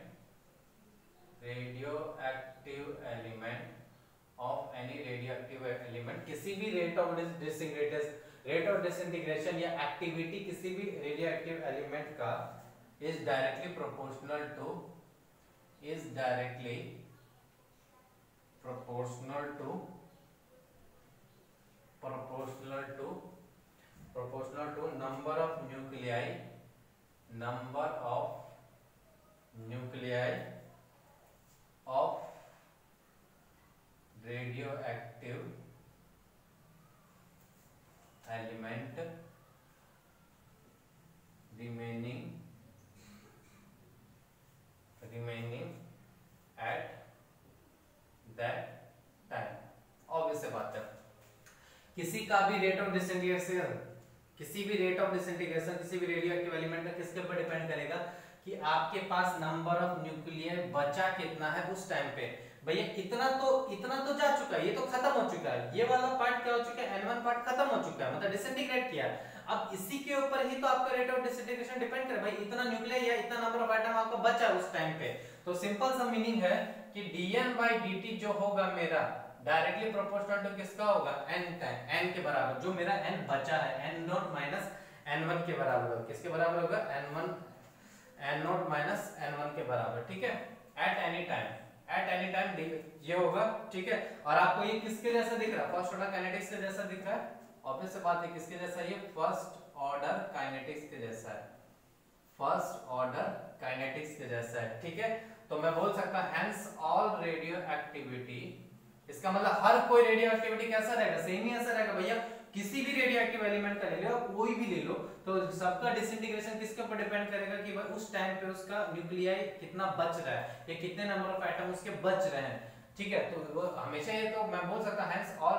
radioactive element of any radioactive element, किसी भी रेट ऑफ डिसइंटीग्रेशन या एक्टिविटी किसी भी रेडियोएक्टिव एलिमेंट का is directly proportional to number of nuclei of radioactive element remaining at that time। Obvious बात है, किसी का भी रेट ऑफ डिसइंटीग्रेशन, किसी भी रेडियोएक्टिव एलिमेंट का किसके ऊपर डिपेंड करेगा कि आपके पास नंबर ऑफ न्यूक्लियर बचा कितना है उस टाइम पे। भैया इतना तो जा चुका है, ये तो खत्म हो चुका है, ये वाला पार्ट क्या हो चुका है, N1 पार्ट खत्म हो चुका है, मतलब डिसइंटीग्रेट किया। अब इसी के ऊपर ही तो आपका रेट ऑफ डिसइंटीग्रेशन डिपेंड करे, भाई इतना न्यूक्लियर या इतना नंबर ऑफ एटम आपका बचा उस टाइम पे। तो सिंपल सा मीनिंग है कि dN/dt जो होगा मेरा डायरेक्टली प्रोपोर्शनल टू किसका होगा, n के बराबर, जो मेरा n बचा है n0 माइनस n1 के बराबर होगा, किसके बराबर होगा, n0 माइनस n1 के बराबर, ठीक है, एट एनी टाइम ये होगा, ठीक है। और आपको ये किसके जैसा दिख रहा है, फर्स्ट ऑर्डर काइनेटिक्स के जैसा दिख रहा है, ऑब्वियस सी बात है, किसके जैसा, ये फर्स्ट ऑर्डर काइनेटिक्स के जैसा है, फर्स्ट ऑर्डर काइनेटिक्स के जैसा है, ठीक है। तो मैं बोल सकता हूं हेंस ऑल रेडियो एक्टिविटी, इसका मतलब हर कोई रेडियो एक्टिविटी कैसा रहेगा, सेम ही ऐसा रहेगा। भैया किसी भी रेडियो एक्टिव एलिमेंट का ले लो, कोई भी ले लो, तो सबका डिसइंटीग्रेशन किसके ऊपर डिपेंड करेगा कि भाई उस टाइम पे उसका न्यूक्लियाई कितना बच रहा है या कितने नंबर ऑफ एटम उसके बच रहे हैं, ठीक है। तो वो हमेशा ये तो मैं बोल सकता हूं hence all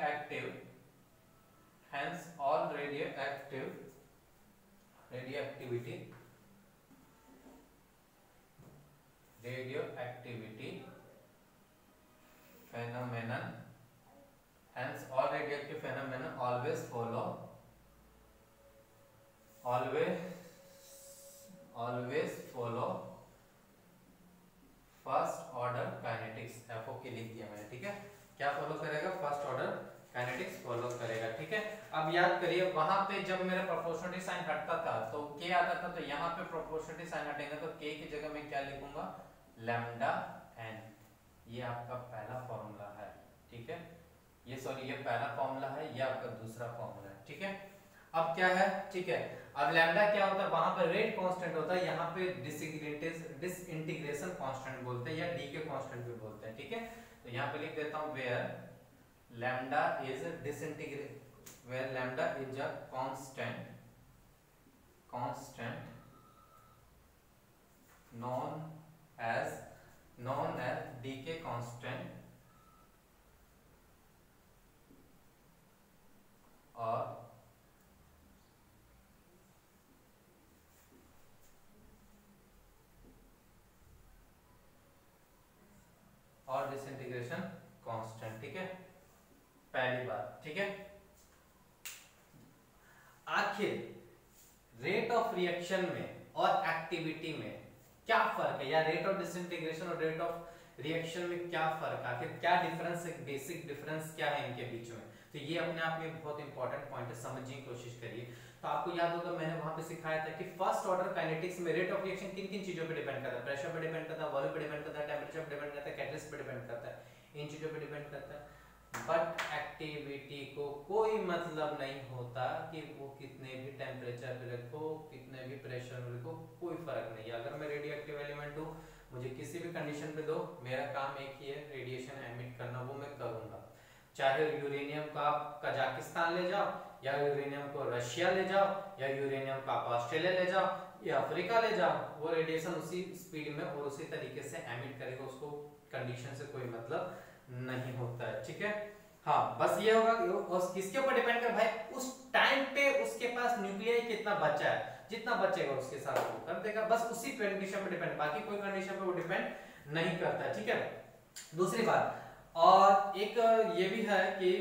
radioactivity phenomenon, hence all radioactive phenomenon always follow first order kinetics, FO के लिख दिया मैंने, ठीक है। क्या फॉलो करेगा, फर्स्ट ऑर्डर काइनेटिक्स फॉलो करेगा, ठीक है। अब याद करिए वहां पे जब मेरा प्रोपोर्शनलिटी साइन हटता था तो K आता था, तो यहाँ पे प्रोपोर्शनलिटी साइन हटेगा तो K की जगह मैं क्या लिखूंगा, लैम्डा n, ये आपका पहला फॉर्मूला है, ठीक है, ये पहला फॉर्मूला है, ये आपका दूसरा फॉर्मूला है, ठीक है। अब क्या है, ठीक है, अब लैम्डा क्या होता है, वहां पर रेट कांस्टेंट होता है, यहाँ पे डिसइंटीग्रेशन कांस्टेंट बोलते हैं या डीके कांस्टेंट भी बोलते हैं, ठीक है। तो यहाँ पे लिख देता हूं where lambda is a constant known as decay constant और डिसइंटीग्रेशन कांस्टेंट, ठीक है, पहली बात, ठीक है। आखिर रेट ऑफ रिएक्शन में और एक्टिविटी में क्या फर्क है, या रेट ऑफ डिसइंटीग्रेशन और रेट ऑफ रिएक्शन में क्या फर्क आखिर क्या डिफरेंस है, बेसिक डिफरेंस क्या है इनके बीच में। तो ये अपने आप में बहुत इंपॉर्टेंट पॉइंट है, समझने की कोशिश करिए। तो आपको याद होगा मैंने वहां पे सिखाया था कि फर्स्ट ऑर्डर काइनेटिक्स में रेट ऑफ रिएक्शन किन किन चीजों पे डिपेंड करता है, प्रेशर पे डिपेंड करता है, वॉल्यूम पे डिपेंड करता है, टेंपरेचर पे डिपेंड करता है, कैटलिस्ट पे डिपेंड करता है, इन चीजों पे डिपेंड करता है। बट एक्टिविटी को कोई मतलब नहीं होता कि वो कितने भी टेम्परेचर पे रखो, कितने भी प्रेशर में रखो, कोई फर्क नहीं है। अगर मैं रेडियो एक्टिव एलिमेंट हूँ, मुझे किसी भी कंडीशन पे दो, मेरा काम एक ही है, रेडिएशन एमिट करना, वो मैं करूंगा। चाहे यूरेनियम को आप कजाकिस्तान ले जाओ, या यूरेनियम को रशिया ले जाओ, या यूरेनियम को आप ऑस्ट्रेलिया ले जाओ, या अफ्रीका ले जाओ, वो रेडिएशन उसी स्पीड में और उसी तरीके से एमिट करेगा, उसको कंडीशन से कोई मतलब नहीं होता है। ठीक है, हाँ बस ये होगा कि किसके ऊपर डिपेंड कर भाई, उस टाइम पे उसके पास न्यूक्लियाई कितना बचा है, जितना बचेगा उसके साथ वो कर देगा, बस उसी कंडीशन पे डिपेंड, बाकी कोई कंडीशन पे वो डिपेंड नहीं करता है। ठीक है, दूसरी बात और एक ये भी है कि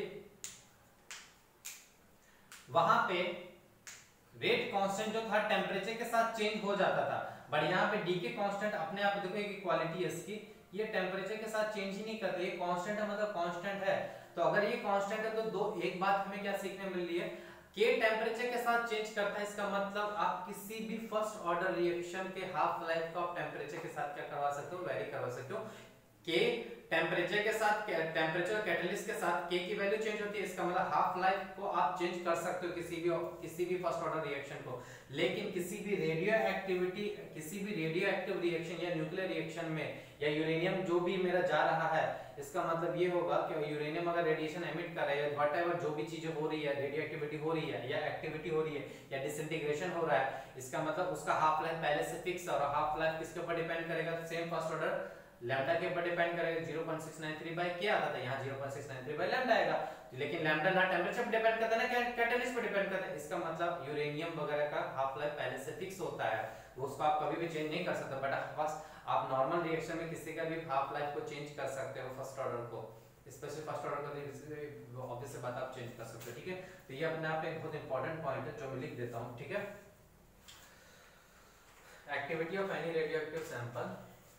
वहां पे रेट कांस्टेंट जो था टेम्परेचर के साथ चेंज हो जाता था, बट यहाँ पे डी के कांस्टेंट अपने आप देखो एक इक्वालिटी है इसकी, ये टेम्परेचर के साथ चेंज ही नहीं करते, ये कांस्टेंट है मतलब कांस्टेंट है। तो अगर ये कांस्टेंट है तो दो एक बात हमें क्या सीखने मिल रही है कि टेम्परेचर के साथ चेंज करता है, इसका मतलब आप किसी भी फर्स्ट ऑर्डर रिएक्शन के हाफ लाइफ को आप टेम्परेचर के साथ क्या करवा सकते हो, वेरी करवा सकते हो। के टेम्परेचर के साथ, टेम्परेचर और कैटलिस्ट के साथ के की वैल्यू चेंज होती है, इसका मतलब हाफ लाइफ को आप चेंज कर सकते हो किसी भी फर्स्ट ऑर्डर रिएक्शन को। लेकिन किसी भी रेडियो एक्टिव रिएक्शन या न्यूक्लियर रिएक्शन में या यूरेनियम जो भी मेरा जा रहा है, इसका मतलब ये होगा कि यूरेनियम अगर रेडिएशन एमिट कर रहा है, व्हाटएवर जो भी चीजें हो रही है, रेडियो एक्टिविटी हो रही है या एक्टिविटी हो रही है या डिसइंटीग्रेशन हो रहा है, इसका मतलब उसका हाफ लाइफ पहले से फिक्स है। और हाफ लाइफ किसके ऊपर डिपेंड करेगा, सेम फर्स्ट ऑर्डर लैम्डा के ऊपर डिपेंड करेगा। 0.693 बाय क्या आता था, यहाँ 0.693 बाय लैम्डा आएगा, लेकिन लैम्डा ना टेंपरेचर पे डिपेंड करता है ना कैटलिस्ट पे डिपेंड करता है। इसका मतलब यूरेनियम वगैरह का हाफ लाइफ पहले से फिक्स होता है, उसको आप कभी भी चेंज नहीं कर सकते। बट बस आप नॉर्मल रिएक्शन में किसी का भी हाफ लाइफ को चेंज कर सकते हो, फर्स्ट ऑर्डर को, स्पेशली फर्स्ट ऑर्डर का ऑब्वियस बात आप चेंज कर सकते हो। ठीक है, तो ये अपने आप में एक बहुत इंपॉर्टेंट पॉइंट है जो मैं लिख देता हूँ। ठीक है, activity of any radioactive sample,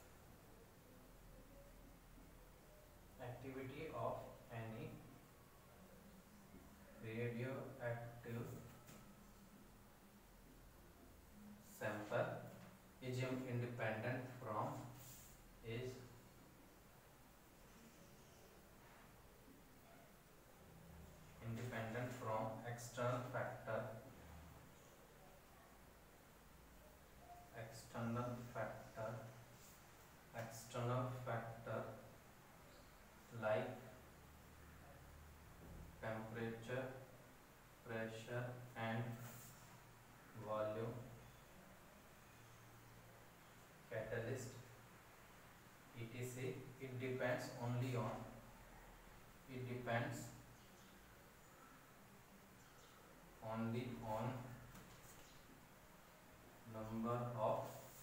activity of any radioactive sample is independent from external factor like temperature, pressure and volume, catalyst, etc. It depends only on number of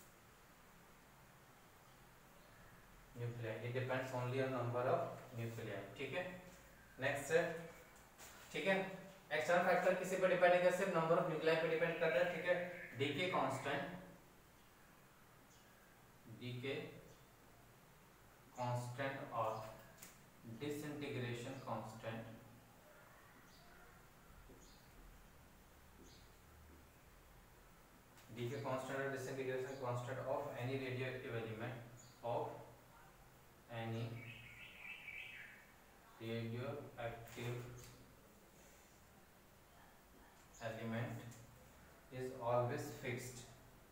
nuclei. It depends only on number of nuclei. ठीक है, नेक्स्ट है। ठीक है, एक्सटर्नल फैक्टर किसी पर डिपेंड है, सिर्फ नंबर ऑफ न्यूक्लियाई पे डिपेंड करता है। ठीक है, डीके कांस्टेंट और डिसइंटीग्रेशन कांस्टेंट डीके कांस्टेंट और disintegration constant of any radioactive element is always fixed,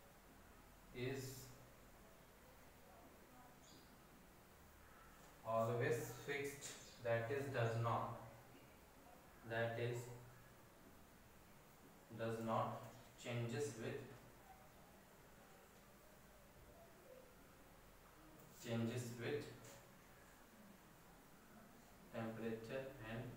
that is does not changes with temperature and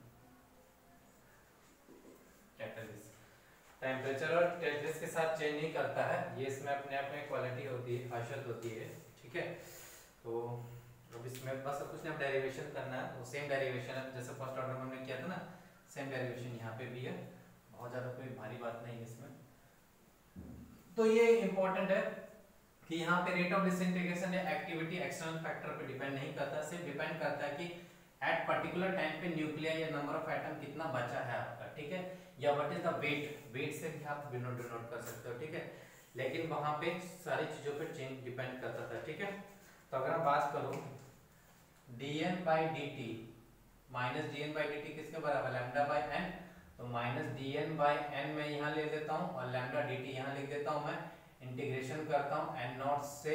catalyst। Temperature और कैटलिस्ट के साथ चेंज नहीं करता है, ये इसमें अपने आप में क्वालिटी होती है, खासियत होती है। ठीक है, तो अब इसमें बस कुछ नहीं, डेरिवेशन करना है, वो सेम डेरिवेशन है जैसे फर्स्ट ऑर्डर में हमने किया था ना, सेम डेरिवेशन यहाँ पे भी है, बहुत ज़्यादा कोई भारी बात नहीं है इसमें। तो ये इम्पोर्टेंट है कि यहाँ पे रेट ऑफ डिसइंटीग्रेशन या एक्टिविटी एक्सटर्नल फैक्टर पे डिपेंड नहीं करता, सिर्फ डिपेंड करता है कि एट पर्टिकुलर टाइम पे न्यूक्लियाई या नंबर ऑफ एटम कितना बचा है आपका, ठीक है, या what is the weight, weight से भी आप डिनोट कर सकते हो, ठीक है, लेकिन वहां पे सारी चीजों पे चेंज डिपेंड करता था, ठीक है। तो अगर मैं बात करूं dn by dt minus dn by dt किसके बराबर, लैम्डा बाय n, तो माइनस dn by n मैं यहाँ ले लेता हूँ और लैम्डा dt यहाँ लिख देता हूँ, मैं इंटीग्रेशन करता हूँ n नॉट से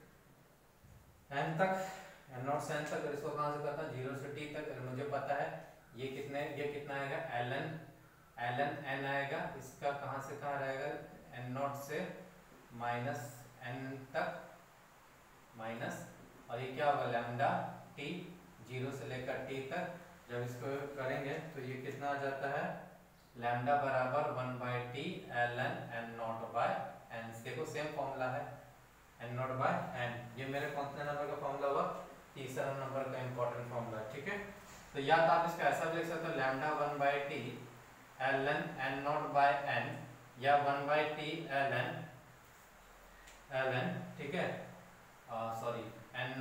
n तक, n नॉट से n तक, इसको कहाँ से करता हूँ 0 से t तक, मुझे पता है ये कितना आएगा ln n आएगा, इसका कहाँ से कहाँ रहेगा n नॉट से माइनस n तक माइनस, और ये क्या होगा लैम्डा t 0 से लेकर t तक, जब इसको करेंगे तो ये कितना आ जाता है लैम्डा बराबर 1 by t ln n nought by n, देखो सेम फॉर्मूला है n नॉट बाय n, ये मेरे कौन से नंबर का फॉर्मूला हुआ, तीसरा नंबर का इंपॉर्टेंट फॉर्मूला, ठीक है। तो या तो आप इसको ऐसा भी लिख सकते हो lambda 1 by t ln n nought by n, या 1 बाई टी ln, ठीक है, sorry n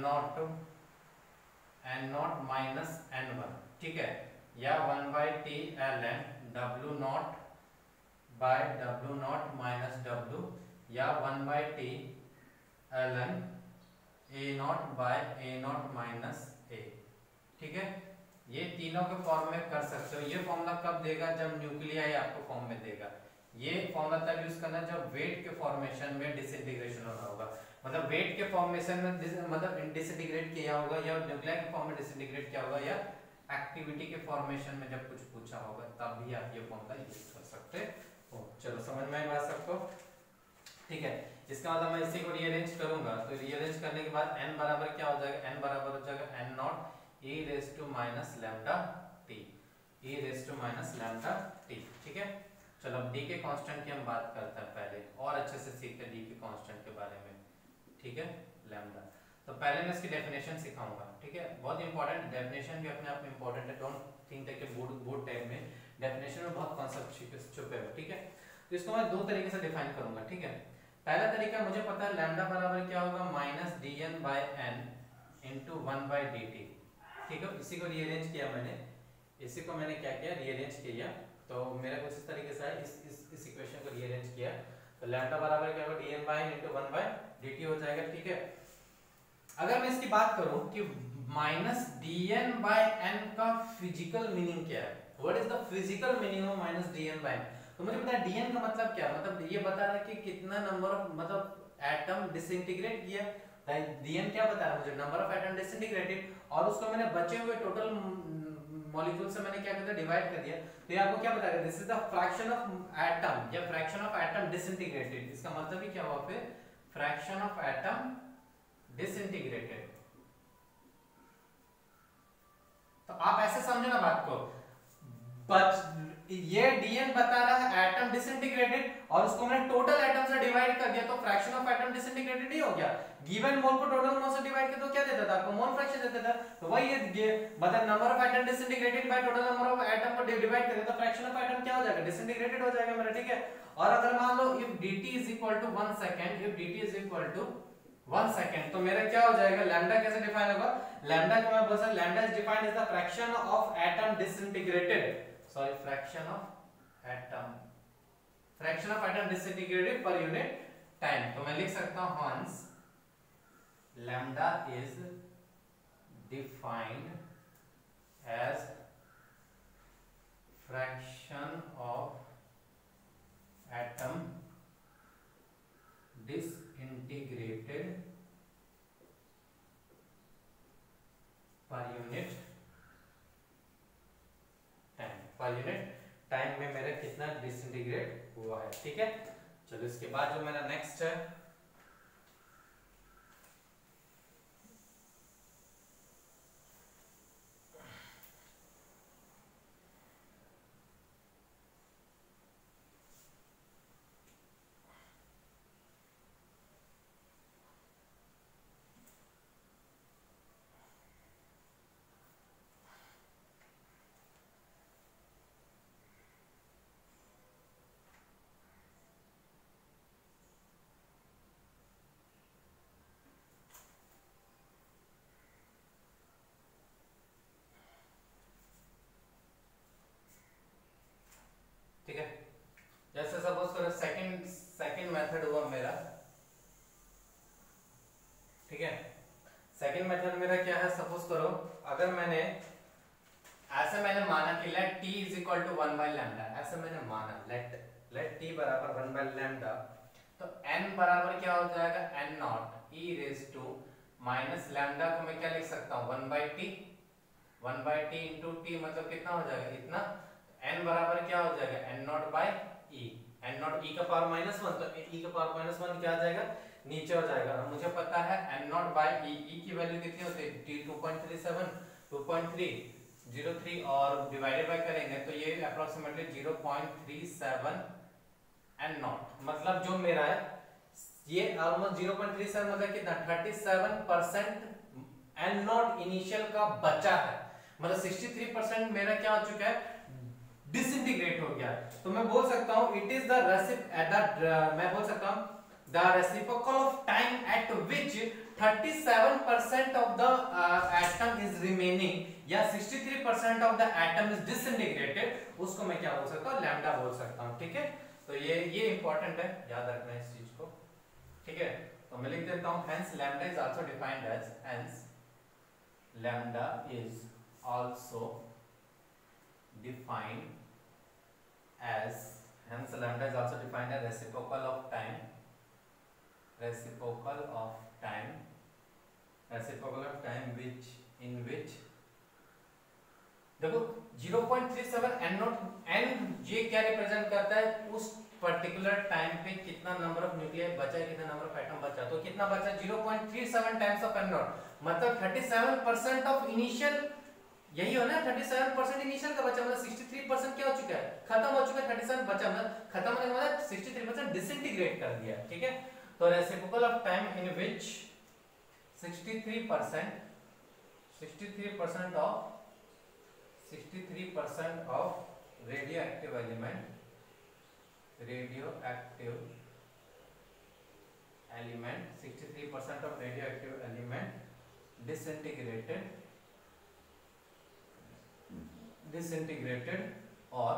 nought minus n1, ठीक है, या 1 by t ln w nought by w nought minus w, या 1 by t ln a nought by a nought minus a, ठीक है। ये तीनों के फॉर्म में कर सकते हो। ये फॉर्मूला कब देगा, जब न्यूक्लियाई आपको फॉर्म में देगा। ये फॉर्मूला तब यूज करना जब वेट के फॉर्मेशन में डिसइंटीग्रेशन होना होगा, मतलब वेट के फॉर्मेशन में मतलब डिसइंटीग्रेट किया होगा, या न्यूक्लियाई के फॉर्म में डिसइंटीग्रेट किया होगा, या एक्टिविटी के फॉर्मेशन में जब कुछ पूछा होगा तब भी आप ये फॉर्मूला यूज कर सकते हो। चलो समझ में आई बात सबको, ठीक है। इसका मतलब मैं इसी को रीअरेंज करूंगा, तो रीअरेंज करने के बाद n बराबर क्या हो जाएगा, n बराबर हो जाएगा n nought e raise to minus lambda t, e raise to minus lambda t, ठीक है। चलो अब d के कांस्टेंट की हम बात करते हैं पहले, और अच्छे से सीखते हैं d के कांस्टेंट के बारे में, ठीक है, लैम्डा। तो पहले मैं इसकी डेफिनेशन सिखाऊंगा, ठीक है, बहुत इंपॉर्टेंट, डेफिनेशन भी अपने आप में इंपॉर्टेंट है, don't think that board type में डेफिनेशन में बहुत कॉन्सेप्ट छुपे हुए, ठीक है। तो इसको मैं दो तरीके से डिफाइन करूंगा, ठीक है। पहला तरीका मुझे पता है लैम्डा बराबर क्या होगा, minus dn by n into 1 by dt, ठीक है। इसी को रीअरेंज किया मैंने, इसी को मैंने क्या किया, रीअरेंज किया, तो मेरा कुछ इस तरीके से है, इस इक्वेशन को रीअरेंज किया, तो लैम्डा बराबर क्या होगा dn by n into 1 by dt हो जाएगा, ठीक है। अगर मैं इसकी बात करूं कि माइनस dn बाय n का फिजिकल मीनिंग क्या है, what is the physical meaning of minus dn by n, तो मुझे पता है dn का मतलब क्या, मतलब ये बता रहा है कि कितना नंबर ऑफ मतलब एटम डिसइंटीग्रेट किया, dn क्या बता रहा है मुझे, नंबर ऑफ एटम डिसइंटीग्रेटेड, और उसको मैंने बचे हुए टोटल मॉलिक्यूल से मैंने क्या कर दिया, डिवाइड कर दिया, तो ये आपको क्या बताएगा, this is the fraction of atom या फ्रैक्शन ऑफ एटम डिसइंटीग्रेटेड, इसका मतलब ही क्या हुआ फिर, फ्रैक्शन ऑफ एटम डिसइंटीग्रेटेड। तो आप ऐसे समझना बात को, ये dn बता रहा है एटम डिसइंटीग्रेटेड, और उसको मैंने टोटल एटम से डिवाइड कर दिया, तो फ्रैक्शन ऑफ एटम डिसइंटीग्रेटेड ही हो गया। गिवन मोल को टोटल मोल से डिवाइड कर तो क्या देता था आपको, मोल फ्रैक्शन देता था, तो वही ये मतलब number of atom disintegrated by total number of atom को डिवाइड करें तो फ्रैक्शन ऑफ एटम क्या हो जाएगा, डिसइंटीग्रेटेड हो जाएगा मेरा, ठीक है। और अगर मान लो if dt is equal to 1 second, if dt is equal to 1 second, तो मेरा क्या हो जाएगा, लैम्डा कैसे डिफाइन होगा, लैम्डा को मैं बोल सकता, lambda is defined as the fraction of atom disintegrated, sorry fraction of atom disintegrated per unit time. तो मैं लिख सकता हूं hence lambda is defined as fraction of atom disintegrated per unit time में मेरा कितना डिसइंटीग्रेट हुआ है, ठीक है। चलो इसके बाद जो मेरा नेक्स्ट है, सेकंड मेथड मेरा क्या है, सपोज करो अगर मैंने ऐसे मैंने माना कि let t is equal to 1 by lambda, ऐसे मैंने माना लेट t बराबर 1 बाय लैम्डा, तो n बराबर क्या हो जाएगा, n nought e raise to minus lambda को मैं क्या लिख सकता हूँ 1 by t, 1 by t into t मतलब कितना हो जाएगा इतना, n बराबर क्या हो जाएगा n nought by e, n nought e का पावर -1, तो e का पावर -1 क्या आ जाएगा नीचे हो जाएगा। और मुझे पता है n nought by e, e की वैल्यू कितनी होती है t 2.37 2.303 और डिवाइडेड बाय करेंगे तो ये अप्रोक्सीमेटली 0.37 n नॉट, मतलब जो मेरा है ये ऑलमोस्ट 0.37 मतलब कितना 37% n नॉट इनिशियल का बचा है, मतलब 63% मेरा क्या हो चुका है डिसइंटीग्रेट हो गया। तो मैं बोल सकता हूं इट इज द मैं बोल सकता हूं the reciprocal of time at which 37% of the atom is remaining या 63% of the atom is disintegrated, उसको मैं क्या बोल सकता हूं लैम्डा बोल सकता हूं। ठीक है, तो ये इंपॉर्टेंट है, याद रखना इस चीज को। ठीक है, तो मैं लिख देता हूं hence lambda is also defined as hence lambda is also defined as hence lambda is also defined as reciprocal of time which in which देखो 0.37 n नॉट n ये क्या रिप्रेजेंट करता है उस पर्टिकुलर टाइम पे कितना नंबर ऑफ न्यूक्लियस बचा है, कितना नंबर ऑफ एटम बचा, तो कितना बचा 0.37 टाइम्स ऑफ n नॉट, मतलब 37% ऑफ इनिशियल, यही हो ना 37% इनिशियल का बचा, मतलब 63% क्या हो चुका है खत्म हो चुका है, 37 बचा मतलब खत्म होने का मतलब 63% डिसइंटीग्रेट कर दिया। ठीक है, तो reciprocal of time in which 63% of radioactive element disintegrated और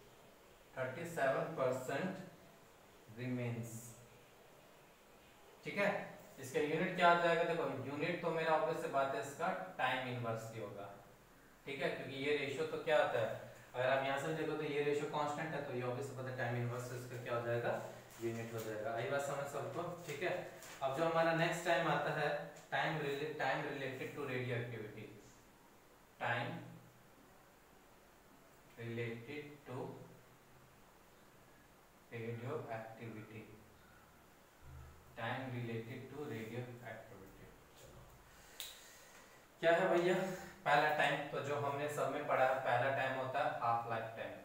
37% remains। ठीक है, इसका यूनिट क्या आ जाएगा, देखो यूनिट तो मेरा ऑब्वियस से बात है इसका टाइम इनवर्स ही होगा। ठीक है, क्योंकि ये रेशियो तो क्या होता है, अगर आप यहाँ से देखो तो ये रेशियो कांस्टेंट है, तो ये ऑब्वियस पता है टाइम इनवर्स इसका क्या हो जाएगा यूनिट हो जाएगा। आई बात समझ सबको। ठीक है, अब जो हमारा नेक्स्ट टाइम आता है time related to radioactivity, time related to radioactivity, time related to radioactivity। क्या है भैया पहला टाइम, तो जो हमने सब में पढ़ा है पहला टाइम होता है हाफ लाइफ टाइम,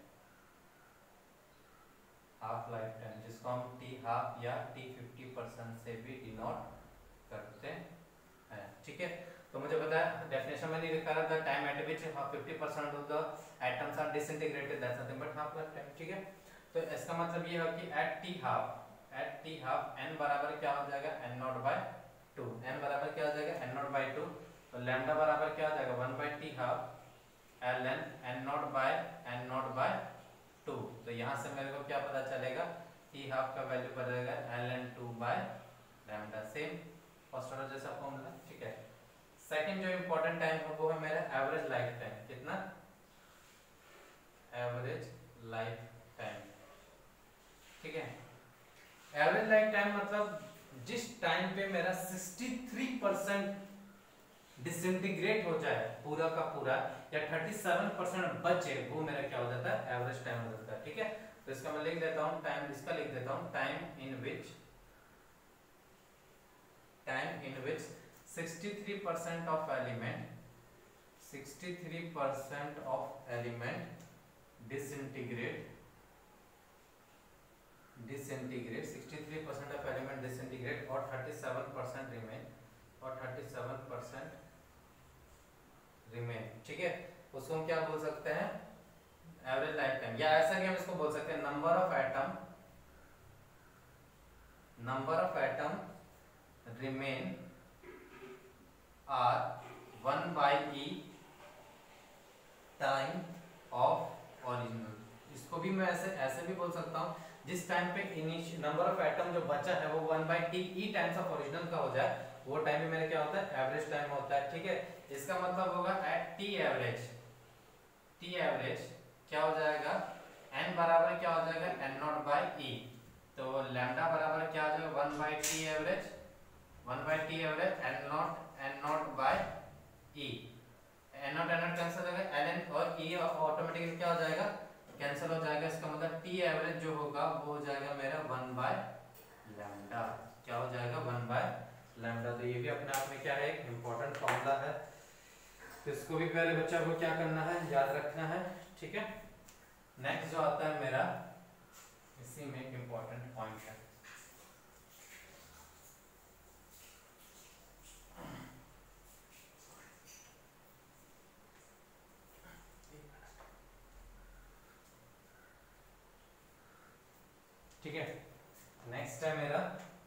जिसको हम टी हाफ या टी 50% से भी डिनोट करते हैं। ठीक है, तो मुझे पता है डेफिनेशन में नहीं लिखा रहा था time at which 50% of the atoms are disintegrated, that's nothing but half life time. ठीक है, तो इसका मतलब ये है कि एट टी हाफ n बराबर क्या हो जाएगा n नॉट बाय 2, n बराबर क्या हो जाएगा n नॉट बाय 2, तो लैम्डा बराबर क्या हो जाएगा 1 by t half ln n nought by 2। तो यहाँ से मेरे को क्या पता चलेगा टी हाफ का वैल्यू बदलेगा ln 2 by lambda, same first order जैसा फॉर्मूला। ठीक है, सेकंड जो इंपॉर्टेंट टाइम है वो है मेरा एवरेज लाइफ टाइम, कितना एवरेज लाइफ टाइम। ठीक है, एवरेज लाइफ टाइम मतलब जिस टाइम पे मेरा 63% डिसइंटीग्रेट हो जाए पूरा का पूरा या 37% बचे, वो मेरा क्या हो जाता है एवरेज टाइम हो जाता है। ठीक है, तो इसका मैं लिख देता हूं टाइम, इसका लिख देता हूं time in which 63% of element disintegrate 63% of element disintegrate और 37% remain। ठीक है, उसको हम क्या बोल सकते हैं एवरेज लाइफ टाइम, या ऐसा कि हम इसको बोल सकते हैं number of atom remain are 1 by e time of original. इसको भी मैं ऐसे भी बोल सकता हूँ जिस टाइम पे नंबर ऑफ एटम जो बचा है वो 1 by t e times of original का हो जाए, वो टाइम भी मेरा क्या होता है, एवरेज टाइम होता है, ठीक है। इसका मतलब होगा at t average, t average क्या हो जाएगा, एन बराबर क्या हो जाएगा, एन नॉट बाई ई। तो लैम्डा बराबर क्या हो जाएगा, 1 by t average, 1 by t average n nought by e. N nought cancel हो जाएगा, एल एन और ई ऑटोमेटिकली क्या हो जाएगा, कैंसिल हो जाएगा। इसका मतलब टी एवरेज जो होगा वो हो जाएगा मेरा 1 बाय लैम्डा, क्या हो जाएगा, 1 बाय लैम्डा। तो ये भी अपने आप में क्या है, एक इम्पोर्टेंट फॉर्मूला है, तो इसको भी पहले बच्चा को क्या करना है, याद रखना है, ठीक है। नेक्स्ट जो आता है मेरा, इसी में एक इम्पोर्टेंट पॉइंट है, ठीक है। नेक्स्ट है मेरा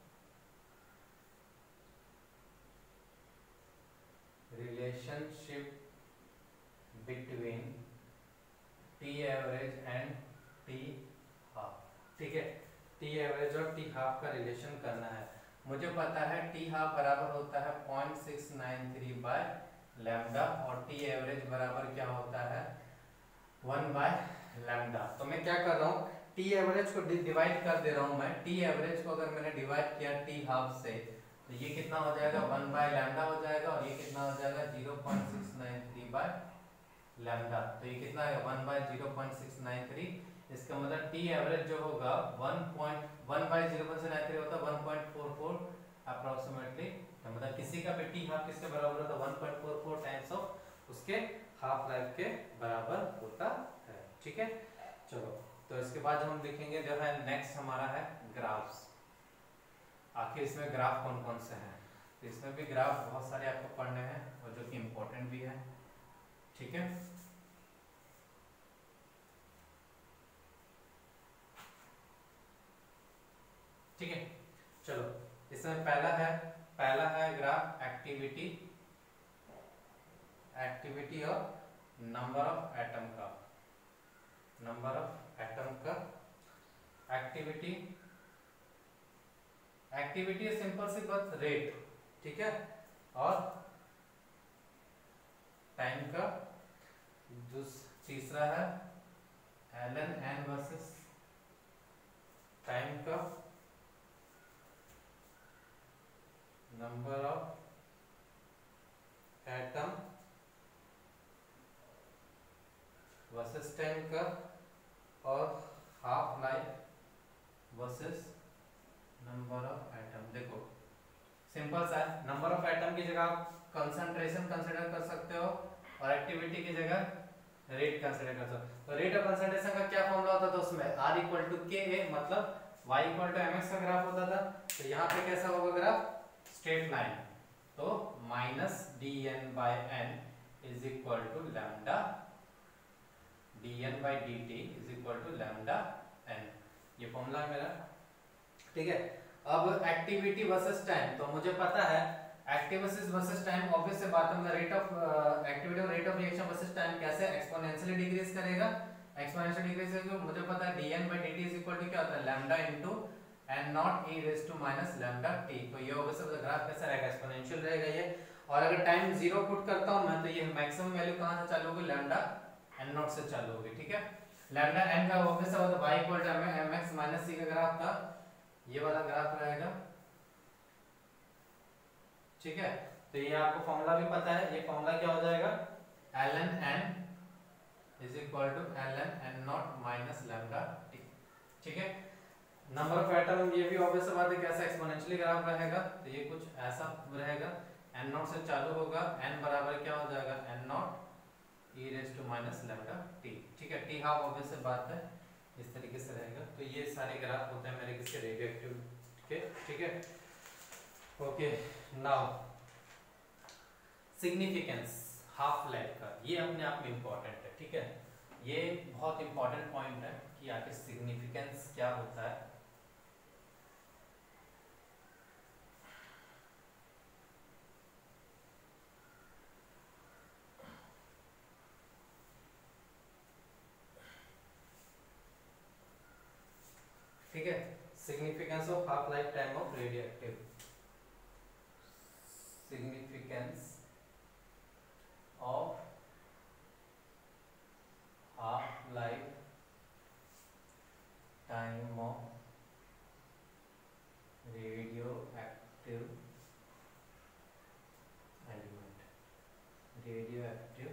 relationship between t average and t half, ठीक है। टी एवरेज और टी हाफ का रिलेशन करना है। मुझे पता है टी हाफ बराबर होता है 0.693 बाय लैम्डा और टी एवरेज बराबर क्या होता है, 1 बाय लैम्डा। तो मैं क्या कर रहा हूँ, टी एवरेज को डिवाइड कर दे रहा हूँ मैं। टी एवरेज को अगर मैंने डिवाइड किया टी हाफ से तो ये कितना हो जाएगा, 1 बाय लैम्डा हो जाएगा, और ये कितना हो जाएगा, 0.693 बाय लैम्डा। तो ये कितना है, 1 बाय 0.693। इसका मतलब टी एवरेज जो होगा 1 बाय 0.693 होता है 1.44 अप्रोक्सीमेटली। तो मतलब किसी का भी टी हाफ किसके बराबर होता है, 1.44 टाइम्स ऑफ उसके हाफ लाइफ के बराबर होता है, ठीक है। चलो, तो इसके बाद हम लिखेंगे जो है नेक्स्ट हमारा है ग्राफ्स। आखिर इसमें ग्राफ कौन कौन से हैं, तो इसमें भी ग्राफ बहुत सारे आपको पढ़ने हैं और जो कि इम्पोर्टेंट भी है, ठीक है। ठीक है, चलो इसमें पहला है ग्राफ एक्टिविटी, एक्टिविटी और नंबर ऑफ एटम का, नंबर ऑफ एटम का एक्टिविटी। एक्टिविटी सिंपल सी बात, रेट, ठीक है, और टाइम का। तीसरा है एलन एन वर्सेस टाइम का, number of atom versus time का, और half life versus number of atom. देखो सिंपल सा है, नंबर ऑफ एटम की जगह आप कंसंट्रेशन कंसीडर कर सकते हो और एक्टिविटी की जगह रेट कंसीडर कर सकते हो। तो रेट ऑफ कंसंट्रेशन का क्या फॉर्मूला होता था उसमें, R इक्वल टू के ए, मतलब Y इक्वल टू mx का ग्राफ होता था। तो यहाँ पे कैसा होगा ग्राफ, स्ट्रेट लाइन, तो minus dn by n is equal to lambda dn by dt is equal to lambda n, ये फॉर्मूला है मेरा, ठीक है। अब एक्टिविटी वर्सेस टाइम, तो मुझे पता है एक्टिविटी वर्सेस टाइम, ऑब्वियस से बात है, रेट ऑफ एक्टिविटी और rate of reaction versus time कैसे एक्सपोनेंशियली डिक्रीज करेगा, एक्सपोनेंशियल डिक्रीज करेगा। मुझे पता है dn by dt is equal to क्या होता है, lambda into n nought e raise to minus lambda t। तो ये ऑब्वियसली ग्राफ कैसा रहेगा, एक्सपोनेंशियल रहेगा ये। और अगर टाइम 0 पुट करता हूं मैं, तो ये मैक्सिमम वैल्यू कहां से चालू होगी, लैम्डा n नॉट से चालू होगी, ठीक है। लैम्डा n का ऑब्वियस है, तो y equal to mx minus c का ग्राफ था, ये वाला ग्राफ रहेगा, ठीक है। तो ये आपको फॉर्मूला भी पता है, ये फॉर्मूला क्या हो जाएगा, ln n is equal to ln n nought minus lambda t, ठीक है। नंबर ऑफ एटम, ये भी ऑब्वियस बात है, कैसा एक्सपोनेंशियली ग्राफ रहेगा, तो ये कुछ ऐसा रहेगा, n नॉट से चालू होगा, n बराबर क्या हो जाएगा, n nought e raise to minus lambda t, ठीक है। t हाफ ऑब्वियस बात है, इस तरीके से रहेगा। तो ये सारे ग्राफ होते हैं मेरे किसके, रेडियोएक्टिव के, ठीक है। Okay, now significance half life का, ये अपने आप में इंपॉर्टेंट है, ठीक है। ये बहुत इंपॉर्टेंट पॉइंट है कि आखिर सिग्निफिकेंस क्या होता है। ठीक है, significance of half life time of radioactive. significance of half life time of radioactive element. Radioactive,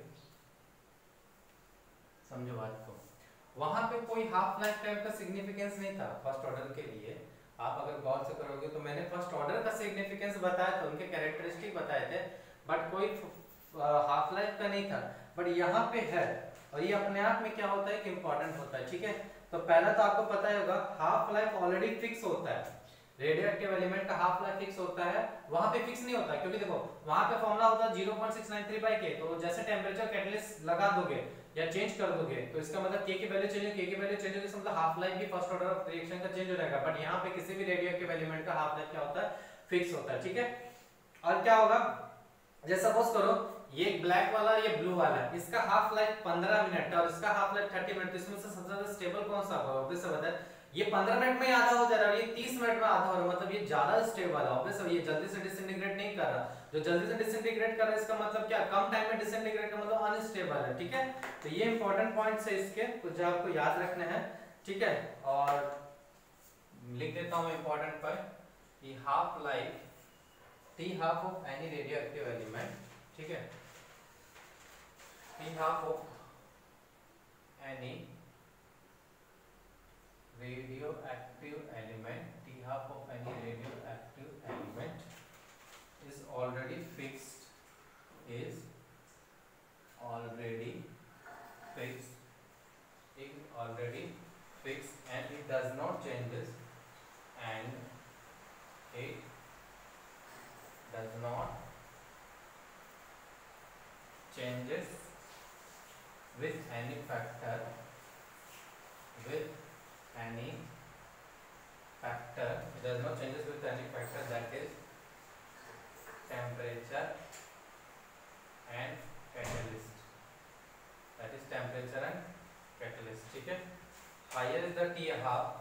समझो बात को, वहां पे कोई हाफ लाइफ टाइम का सिग्निफिकेंस नहीं था फर्स्ट ऑर्डर के लिए। आप अगर गौर से करोगे तो मैंने फर्स्ट ऑर्डर का सिग्निफिकेंस बताया था, उनके कैरेक्टरिस्टिक बताए थे, बट कोई हाफ लाइफ का नहीं था। बट यहाँ पे है, और ये अपने आप में क्या होता है कि इंपॉर्टेंट होता है, ठीक है। तो पहला तो आपको पता ही होगा हाफ लाइफ ऑलरेडी फिक्स होता है, रेडियोएक्टिव एलिमेंट का हाफ लाइफ फिक्स होता है, वहां पे फिक्स नहीं होता, क्योंकि देखो वहां पे फॉर्मूला होता है 0.693/K। तो जैसे टेंपरेचर कैटलिस्ट लगा दोगे या चेंज कर दोगे तो इसका मतलब K की वैल्यू चेंज होगी, K की वैल्यू चेंज होगी, इसका मतलब हाफ लाइफ भी फर्स्ट ऑर्डर ऑफ रिएक्शन का चेंज हो जाएगा। बट यहाँ पे किसी भी रेडियोएक्टिव एलिमेंट का हाफ लाइफ क्या होता है, फिक्स होता है, ठीक है। और क्या होगा, जैसे सपोज करो ये ब्लैक वाला ये ब्लू वाला है, इसका हाफ लाइफ 15 मिनट और इसका हाफ लाइफ 30 मिनट, तो इसमें से सबसे ज्यादा स्टेबल कौन सा होगा? ऑब्वियस सा बात है ये 15 मिनट में आधा हो जा रहा है, ये 30 मिनट में आधा हो रहा है, मतलब ये ज्यादा स्टेबल है। ऑब्वियस ये जल्दी से डिसइंटीग्रेट नहीं कर रहा, जो जल्दी से डिसइंटीग्रेट कर रहा है इसका मतलब क्या, कम टाइम में डिसइंटीग्रेट का मतलब अनस्टेबल है, ठीक है। तो ये इंपॉर्टेंट पॉइंट्स है इसके, कुछ जो आपको याद रखने हैं, ठीक है। और लिख देता हूं इंपॉर्टेंट पॉइंट कि half life T half of any radioactive element, ठीक है, T half of any radioactive element, T half of any radioactive element is already fixed, is already fixed, is already fixed, and it does not changes, and it does not changes with any factor, with any factor, it does not changes with any factor, that is temperature and catalyst, that is temperature and catalyst, ठीक है। higher is the T half,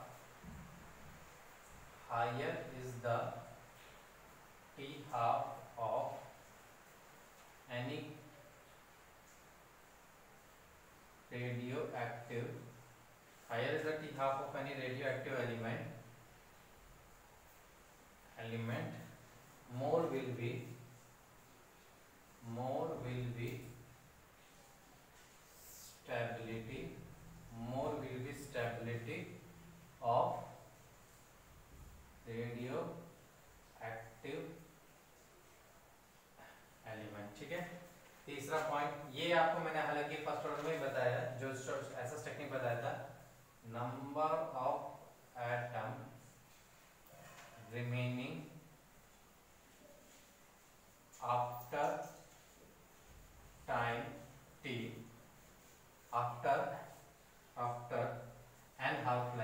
higher is the T half of any radioactive, higher is the T half of any radioactive element, more will be stability, more will be stability of radioactive element, ठीक है। तीसरा पॉइंट, ये आपको मैंने हालांकि फर्स्ट ऑर्डर में ही बताया, जो ऐसा टेक्निक बताया था, number of atom remaining after time t, after n half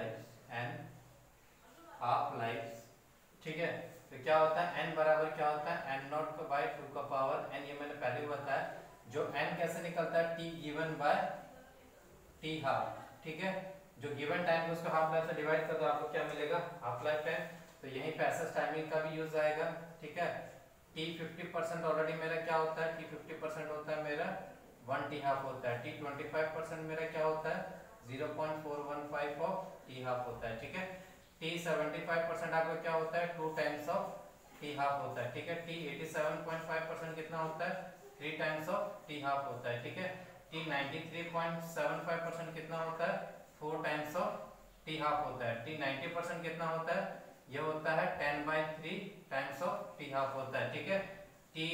life, ठीक है। तो क्या होता है n बराबर क्या होता है n0/2 n, ये मैंने पहले भी बताया, जो n कैसे निकलता है t given by t half, ठीक है। जो गिवन टाइम है उसको हाफ लाइफ से डिवाइड कर दो, आपको क्या मिलेगा, हाफ लाइफ टाइम। तो यहीं पे ऐसा टाइमिंग का भी यूज आएगा, ठीक है। t 50% ऑलरेडी मेरा क्या होता है, t 50% होता है मेरा 1 t हाफ होता है, t 25% मेरा क्या होता है 0.415 ऑफ t हाफ होता है, ठीक है। t 75% आपका क्या होता है 2 टाइम्स ऑफ t हाफ होता है, ठीक है। t 87.5% कितना होता है 3 टाइम्स ऑफ t हाफ होता है, ठीक है। t 93.75% कितना होता है 4 टाइम्स ऑफ t हाफ होता है। t 90% कितना होता है, ये होता है 10/3 टाइम्स ऑफ t हाफ होता है, ठीक है। t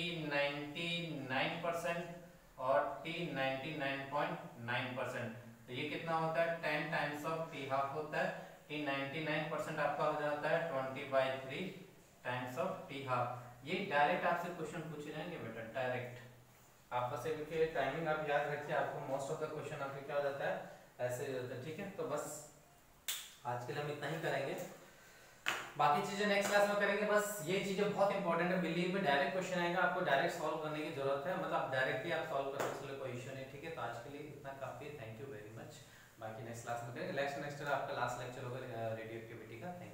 99% और t 99.9%, तो ये कितना होता है 10 टाइम्स ऑफ t हाफ होता है। t 99% आपका हो जाता है 20/3 टाइम्स ऑफ t हाफ। ये डायरेक्ट आपसे क्वेश्चन पूछे जाएंगे बेटा, डायरेक्ट आप बस इनके टाइमिंग आप याद रखिए, आपको मोस्ट ऑफ द क्वेश्चन आपके क्या हो जाता है ऐसे हो जाता है, ठीक है। तो बस आज के लिए हम इतना ही करेंगे, बाकी चीजें नेक्स्ट क्लास में करेंगे। बस ये चीजें बहुत इंपॉर्टेंट है, बिलीव में डायरेक्ट क्वेश्चन आएगा, आपको डायरेक्ट सॉल्व करने की जरूरत है, मतलब डायरेक्टली आप सॉल्व कर सकते, कोई इशू नहीं, ठीक है। तो आज के लिए इतना काफी, थैंक यू वेरी मच। बाकी नेक्स्ट क्लास में करेंगे, नेक्स्ट आपका लास्ट लेक्चर होगा रेडियोएक्टिविटी का।